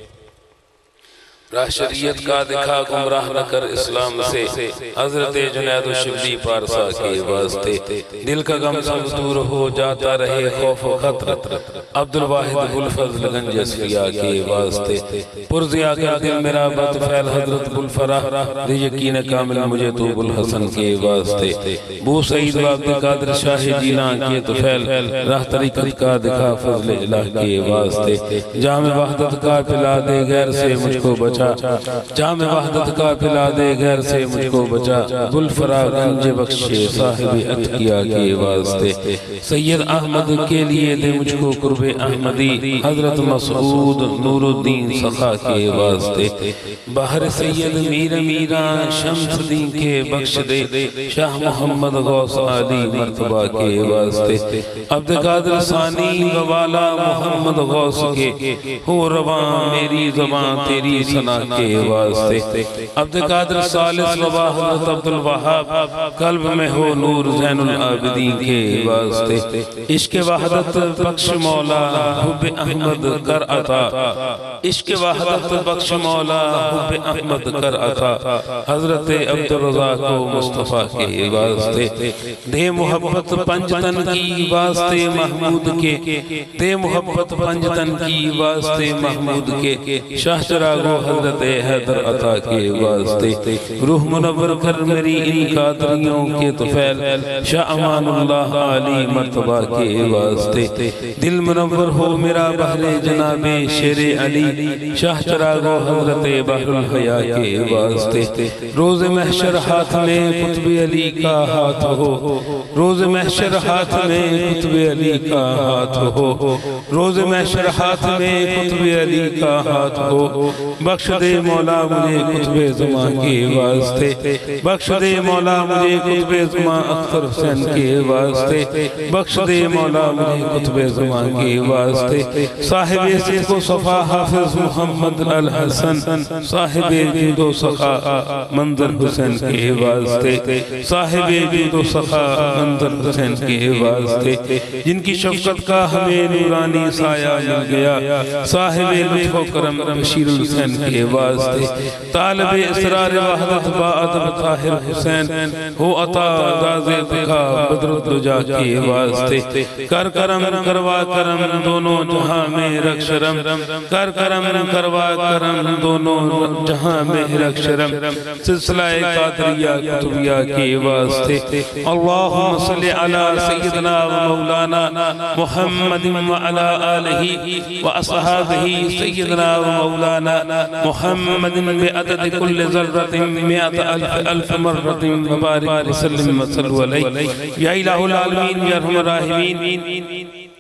राह शरीयत का दिखा गुमराह न कर इस्लाम से, हज़रत जुनैद शिबली पारसा के वास्ते। दिल का गम सब दूर हो जाता रहे खौफ व खतर, अब्दुल वाहिद बुल फज़ल गंज असफिया के वास्ते। पुरज़िया कर दिल मेरा बदफैल, हज़रत बुल फराह दे यकीन कामिल मुझे तू बुल हसन के वास्ते। बू सईद व अब्दुल कादिर शाह जीना के तुफैल, राह तरीक़त का दिखा फज़ल इलाह के वास्ते। जाम वहदत का पिला दे गैर से मुझको बचा, जाम वहदत का पिला दे गैर से मुझको बचा। बुलफरा गंज बख्शे साहिब अतकिया के वास्ते। सैयद अहमद के लिए दे मुझको कुर्बे अहमदी, हज़रत मसूद नूरुद्दीन सखा के वास्ते। बाहर सैयद मीर मीरा शम्सुद्दीन के बख्श दे, शाह मोहम्मद गौस आली मर्तबा के वास्ते। अब्द कादिर सानी वाला मोहम्मद गौस के, हो रवा मेरी ज़बान तेरी सना के वास्ते। अब्द कादिर सालिस वबा हज़रत अब्दुल वहाब, कल्ब में हो नूर ज़ैनुल आबिदीन के वास्ते। इश्क़ वहदत बख्श मौला हुब्बे अहमद कर अता, इश्क़ वहदत बख्श मौला हुब्बे अहमद कर अता। हज़रत अब्दुल रज़ा को मुस्तफ़ा के वास्ते। दे मोहब्बत पंजतन की वास्ते महमूद के, दे मोहब्बत पंजतन की वास्ते महमूद के। शाह चरागो हज़रत हैदर अता के वास्ते। रूह मुनव्वर कर मेरी इन कादरियों के तुफैल, शाह अमानुल्लाह आली मर्तबा के वास्ते। दिल मुनव्वर हो मेरा बहरे जनाबे शेरे अली, शाह चरागो हज़रत बहरुल हया के वास्ते। रोज़ महशर हाथ में कुतुब अली का हाथ हो, रोज़ महशर हाथ में कुतुब अली का हाथ हो, रोज़ महशर हाथ में कुतुब अली का हाथ हो। बख्श दे मौला मुझे कुतुबे ज़ुमा के वास्ते, बख्श दे मौला मुझे कुतुबे ज़ुमा अख्तर हुसैन के वास्ते। बख्श दे मौला मुझे कुतुबे ज़ुमा के वास्ते। साहिबे सिद्क़ो सफ़ा हाफ़िज़ मोहम्मद अल हसन, साहिबे जूदो सखा मंज़र हुसैन के वास्ते। साहिबे जूदो सखा मंज़र हुसैन के वास्ते। जिनकी शफ़क़त का हमें नूरानी साया मिल गया, साहिबे लुत्फ़ व करम बशीरुल हुसैन के वास्ते। तालिबे इसरार वहदत बाअदब ताहिर हुसैन, हो अता गाज़े दिखा बदरुद्दुजा के वास्ते। कर करम करवा करम दोनों जहां में रक्षरम, कर करम करवा करम दोनों जहां में रक्षरम। सिलसिला कादरिया कुतुबिया के वास्ते। अल्लाहुम्मा सल्लि अला सय्यदना व मौलाना मुहम्मद व अला आलिहि व असहाबिहि सय्यदना व मौलाना मुहम्मद बिअदद कुल्ल ज़र्रतिन मिअत अल्फ मर्रतिन मुबारक वसल्लम अलैहि। या इलाहुल आलमीन या अरहमर राहिमीन।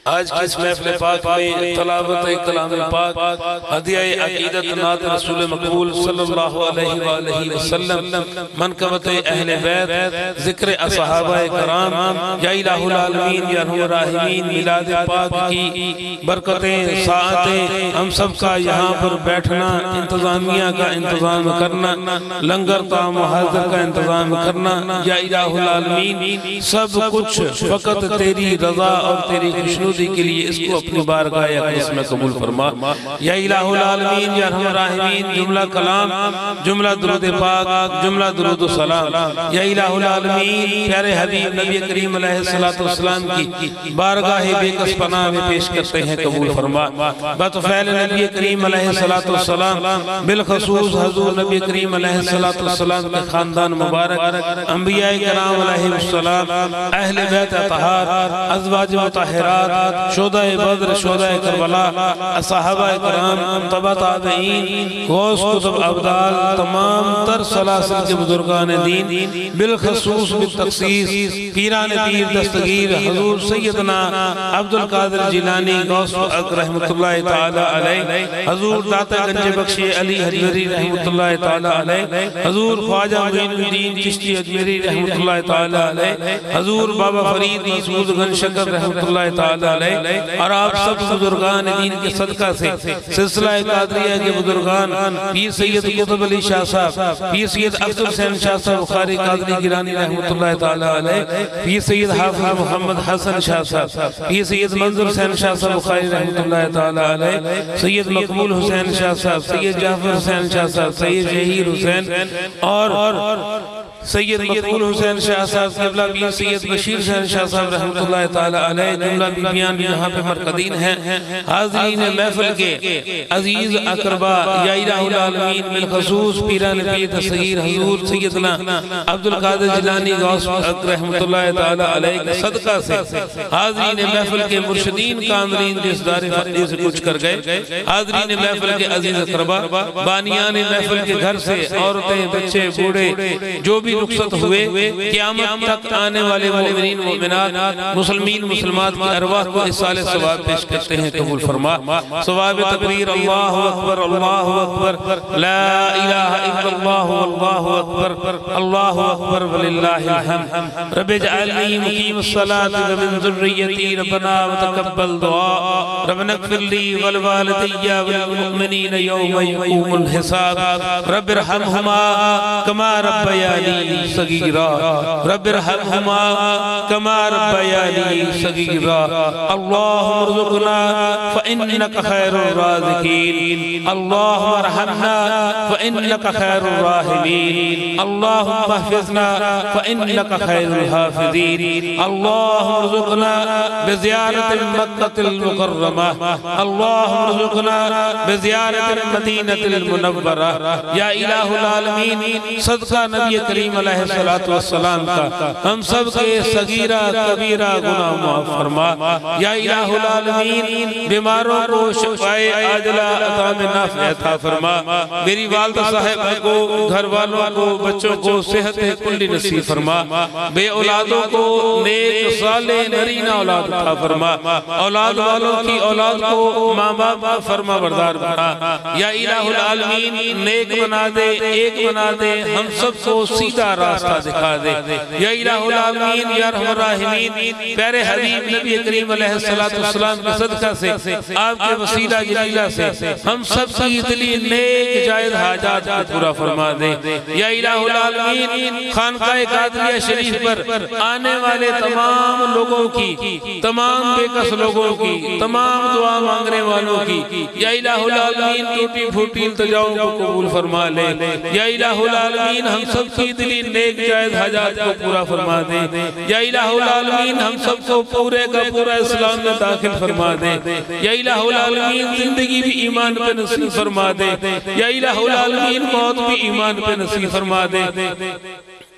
आज की इस महफिल पाक में तलावत कलाम पाक, हदिया अकीदत नात रसूल मकबूल सल्लल्लाहु अलैहि वसल्लम, मनक़बत अहले बैत, ज़िक्र असहाबाए कराम, या इलाहुल आलमीन या अरहमुर राहिमीन, मिलाद पाक की बरकतें, साअतें, हम सब का यहाँ पर बैठना, इंतजामिया का इंतजाम करना, लंगर ताम हाज़िर का इंतजाम करना, या इलाहुल आलमीन सब कुछ फ़कत तेरी रज़ा और तेरी खुशनुदी के लिए इसको अपनी बारगाह अक़दस में कबूल फरमा। या इलाहुल आलमीन या अरहमुर राहिमीन, जुमला कलाम, जुमला दुरूद पाक, जुमला दुरूद सलाम, या इलाहुल आलमीन प्यारे हबीब नबी करीम अलैहिस्सलातु वस्सलाम की बारगाह बेकस पनाह में पेश करते हैं, कबूल फरमा। बतफ़ैल नबी करीम अलैहिस्सलातु वस्सलाम, बिलखसूस हुज़ूर नबी करीम अलैहिस्सलातु वस्सलाम के खानदान मुबारक, अंबियाए किराम अलैहिमुस्सलाम, अहले बैत अतहार, अज़वाज मुतहहरात, शोदाए बद्र, शोदाए करबला, असहाबाए किराम, तबा ताबईन, गौस कुतुब अब्दाल, तमाम तर सलासिल के बुजुर्गान दीन, बिलखसूस बितख़सीस पीरान पीर दस्तगीर हुज़ूर सैयदना अब्दुल कादिर जिलानी गौस अक रहमतुल्लाहि तआला अलैह, हुज़ूर दाता गंज बख्शी अली हजरी रहमतुल्लाहि तआला अलैह, हुज़ूर ख्वाजा मुईनुद्दीन चिश्ती अजमेरी रहमतुल्लाहि तआला अलैह, हुज़ूर बाबा फरीद मसूद गंज शकर रहमतुल्लाहि तआला अलैह, और आप सब बुजुर्गान दीन के सदका से सिलसिला कादरिया के बुजुर्गान पीर सैयद कुतुब अली शाह साहब, पीर सैयद अब्दुल हुसैन शाह साहब बुखारी कादरी गिलानी रहमतुल्लाहि तआला अलैह, पीर सैयद हाफिज मोहम्मद हसन शाह साहब, पीर सैयद मंजूर हुसैन शाह साहब बुखारी रहमतुल्लाहि तआला अलैह, सैयद मकबूल हुसैन शाह साहब, सैयद जाफर हुसैन शाह साहब, सैयद जहीर हुसैन और सैयद मकबूल हुसैन शाह साहब, क़िबला पीर सैयद बशीर हुसैन शाह साहब रहमतुल्लाहि तआला अलैह, जुमला बीबियां भी यहाँ पे मरकदीन हैं। हाज़रीन महफ़िल के अज़ीज़ अक़रबा, या इलाहुल आलमीन बिलख़सूस पीरान पीर दस्तगीर हुज़ूर सैयदना अब्दुल कादिर जिलानी गौस रहमतुल्लाहि तआला अलैह के सदका से हाज़रीन महफ़िल के मुर्शिदीन कामिलीन जिस दारे फ़क़ीर से कुछ कर गए, हाज़रीन महफ़िल के अज़ीज़ अक़रबा, बानियान महफ़िल के घर से औरतें, बच्चे, बूढ़े जो भी रुखसत हुए, क़यामत तक आने वाले मोमिनीन मोमिनात, मुसलमीन मुसलमात की अरवाह को इस साल सवाब पेश करते हैं, कबूल फरमा। सवाब तकबीर अल्लाहु अकबर, अल्लाहु अकबर, ला इलाहा इल्लल्लाह, अल्लाहु अकबर, अल्लाहु अकबर वलिल्लाहिल हम्द। रब्बि जअलनी मुकीमस सलाति व मिन ज़ुर्रिय्यती, रब्बना व तक़ब्बल दुआ, रब्बना इग़फिर ली वल वालिदैया वल मुमिनीन यौम यक़ूमुल हिसाब, रब्बिरहमहुमा कमा रब्बयानी सगीरा, रब्बिरहमहुमा कमा रब्बयानी सगीरा, अल्लाहुम्मा अर्ज़ुक़ना फ़इन्नका खैरुर राज़िक़ीन, अल्लाहुम्मा अर्हमना फ़इन्नका खैरुर राहिमीन, अल्लाहुम्मा हफ़िज़ना फ़इन्नका खैरुल हाफ़िज़ीन, अल्लाहुम्मा अर्ज़ुक़ना बिज़ियारतिल मक्कतिल मुकर्रमा, अल्लाहुम्मा अर्ज़ुक़ना बिज़ियारतिल मदीनतिल मुनव्वरा। या इलाहुल आलमीन सदका नबी करीम अलैहिस्सलातु वस्सलाम का हम सब के सगीरा कबीरा गुनाह माफ फरमा। या इलाहुल आलमीन बीमारों को शिफाए आजिला अता में नाफ़िअ अता फरमा। मेरी वालिदा साहिबा को, घर वालों को, बच्चों को सेहत कुल्ली नसीब फरमा। बे औलादों को नेक सालेह नरीना औलाद अता फरमा। औलाद वालों की औलाद को माँ बाप फरमा बरदार बना। या इलाहुल आलमीन नेक बना दे, एक बना दे, हम सबको सीधा रास्ता दिखा दे। या इलाहुल आलमीन या अरहमुर राहिमीन प्यारे हबीब नबी करीम अलैहिस्सलातु वस्सलाम के सदका से, आपके वसीला जलीला से हम सब की दिली नेक जायज़ हाजात को पूरा फरमा दे। या इलाहुल आलमीन खानकाए कादरिया शरीफ पर आने वाले तमाम लोगों की, तमाम बेकस लोगों की, तमाम दुआ मांगने वालों की, या इलाहुल आलमीन टूटी फूटी इल्तिजाओं को कबूल फरमा ले। या इलाहुल आलमीन हम सब की दिली नेक जायज़ हाजात को पूरा फरमा दे। या इलाहुल आलमीन हम सबको पूरे का पूरा इस्लाम में दाखिल फरमा दे। या इलाहुल आलमीन जिंदगी भी ईमान पे नसीब फरमा दे। या इलाहुल आलमीन मौत भी ईमान पे नसीब फरमा दे।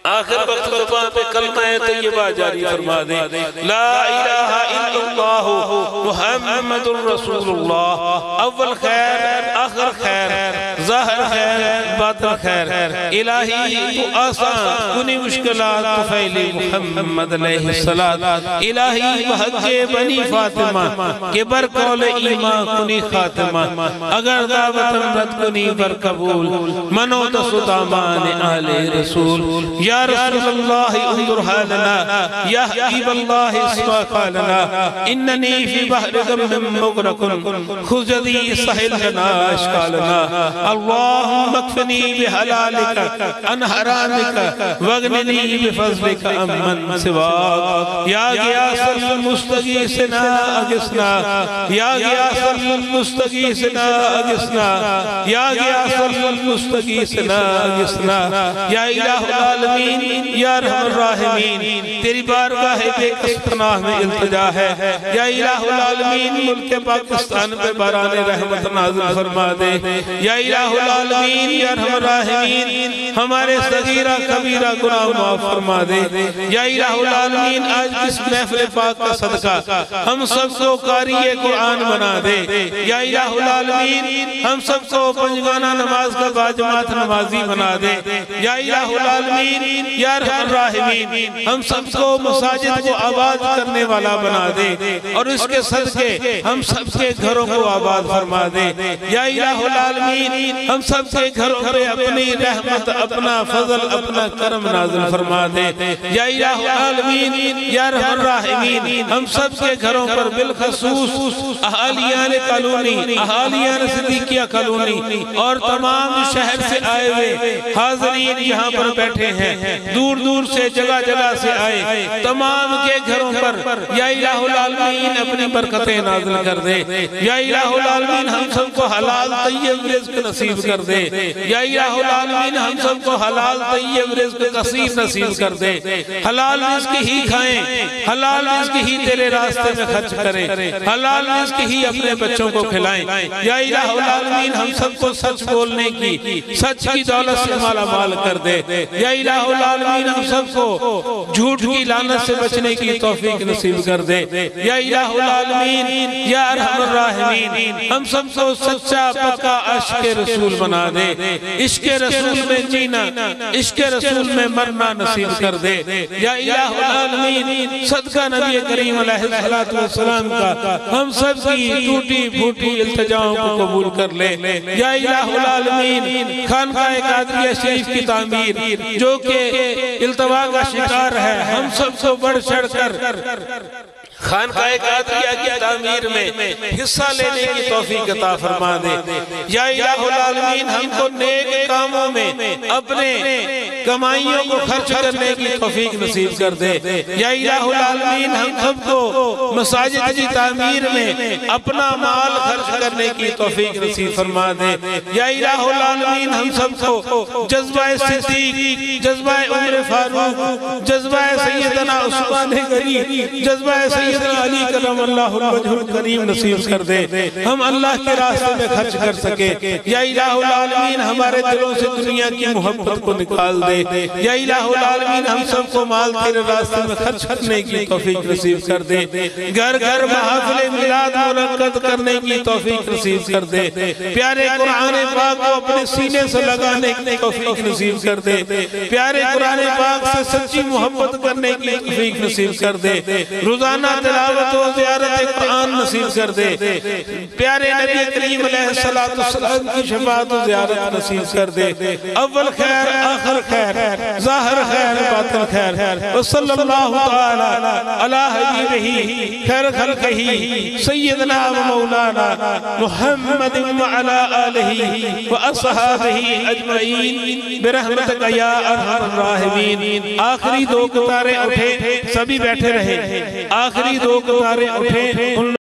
आखिर वक्त ज़ुबान पे कलमा तय्यबा जारी फरमा दे, ला इलाहा इल्लल्लाह मुहम्मदुर रसूलुल्लाह। अव्वल खैर, आखिर खैर, ज़ाहिर खैर, बातिन खैर। इलाही तू आसान कुनी मुश्किलात तुफैली मुहम्मद अलैहिस्सलात। इलाही बहक़े बनी फातिमा के बर कौल ईमान कुनी खातिमा। अगर दावत रद कुनी बर कबूल मनो तसुदामान आले रसूल। या रसूलल्लाह उन्जुर हालना, या हबीबल्लाह इस्मा क़ालना। इन्ननी फी बहरि ग़म्मिन मुग़रक़ुन खुज़दी सहिल लना अश्कालना। अल्लाहुम्मा अक्फ़िनी बिहलालिका अन हरामिका वग़्निनी बिफ़ज़लिका अम्मन सिवाक। या गियासल मुस्तगीसिना अगिस्ना, या गियासल मुस्तगीसिना अगिस्ना, या गियासल मुस्तगीसिना अगिस्ना। या इलाहुल आलमीन या रहमर राहिमीन, तेरी बारगाह बेकसपनाह में इल्तिजा है। या इलाहुल आलमीन मुल्क पाकिस्तान पे बाराने रहमत नाज़िल फरमा दे। या इलाहुल आलमीन या रहमर राहिमीन हमारे सगीरा कबीरा गुनाह माफ फरमा दे। या इलाहुल आलमीन आज इस महफिल पाक का सदका हम सबको कारी कुरान बना दे। या इलाहुल आलमीन हम सबको पंजगाना नमाज का बाजमात नमाजी बना दे। या इलाहुल आलमीन या रहमर राहिमीन हम सबको मसाजिद को आबाद करने वाला बना दे और इसके सदके हम सबके घरों को आबाद फरमा दे। या इलाहुल आलमीन हम सबके घरों पे अपनी रहमत, अपना फजल, अपना करम नाज़िल फरमा दे। या इलाहुल आलमीन या रहमर राहिमीन हम सबके घरों पर बिलखसूस अहालियान कॉलोनी, अहालियान सिद्दीकिया कॉलोनी और तमाम शहर से आए हुए हाज़रीन यहाँ पर बैठे हैं, दूर दूर से जगह जगह से आए तमाम के घरों पर या इलाहुल आलमीन अपनी बरकतें नाज़िल कर दे। या इलाहुल आलमीन हम सबको हलाल तय्यब रिज़्क़ नसीब कर दे। या इलाहुल आलमीन हम सबको हलाल तय्यब रिज़्क़ कसीर नसीब कर दे। हलाल रिज़्क़ ही खाएं, हलाल रिज़्क़ ही तेरे रास्ते में खर्च करें, हलाल रिज़्क़ ही अपने बच्चों को खिलाएं। या इलाहुल आलमीन हम सबको सच बोलने की, सच की दौलत से माला माल कर दे। या इलाहुल आलमीन हम सबको झूठ की लानत से बचने की तौफीक नसीब कर दे। या इलाहुल आलमीन या रहमर राहिमीन हम सबको सच्चा पक्का इश्क़ रसूल बना दे। इश्क़ रसूल में जीना, इश्क़ रसूल में मरना नसीब कर दे। या इलाहुल आलमीन सदका नबी करीम अलैहिस्सलातु वस्सलाम का हम सब की टूटी फूटी इल्तिजाओं को कबूल कर ले। या इलाहुल आलमीन खानकाए कादरिया शरीफ की तामीर जो के इल्तवा का शिकार है, हम सबको बढ़ चढ़ कर खानकाए कादरिया की तामीर में हिस्सा लेने की तौफीक अता फरमा दे। या इलाहुल आलमीन हमको नेक कामों में अपने कमाइयों को खर्च करने की तौफीक नसीब कर दे। या इलाहुल आलमीन हम सबको मसाजिद की तामीर में अपना माल खर्च करने की तौफीक नसीब फरमा दे। या इलाहुल आलमीन हम सबको जज्बाए सिद्दीक, जज्बाए उमर फारूक, जज्बाए सैयदना उस्मान गनी, जज्बाए सैयदना अली करमल्लाहु वजहुल करीम नसीब कर दे, हम अल्लाह के रास्ते में खर्च कर सके। या इलाहुल आलमीन हमारे दिलों से दुनिया की मोहब्बत को निकाल दे। या इलाहुल आलमीन हम सबको माल तेरे रास्ते में खर्च करने की तौफीक नसीब कर दे। घर घर महफिल मिलाद मुनक्कद करने की तौफीक नसीब कर दे। प्यारे कुरान पाक को अपने सीने से लगाने की तौफीक नसीब कर दे। प्यारे कुरान पाक से सच्ची मोहब्बत करने की तौफीक नसीब कर दे। रोजाना तिलावत और ज़ियारत कुरान नसीब कर दे। प्यारे नबी करीम अलैहिस्सलातु वस्सलाम की शफाअत और ज़ियारत नसीब कर दे। अव्वल खैर, आखिर खैर, ज़ाहिर खैर, बातिन खैर। व सल्लल्लाहु तआला अला हबीबिही खैर खल्क़िही सय्यदना व मौलाना मुहम्मद व अला आलिही व अस्हाबिही अजमईन बिरहमतिका या अरहमर राहिमीन। आखिरी दो कतारें उठे, सभी बैठे रहे। आखिरी दो कतारें उठे।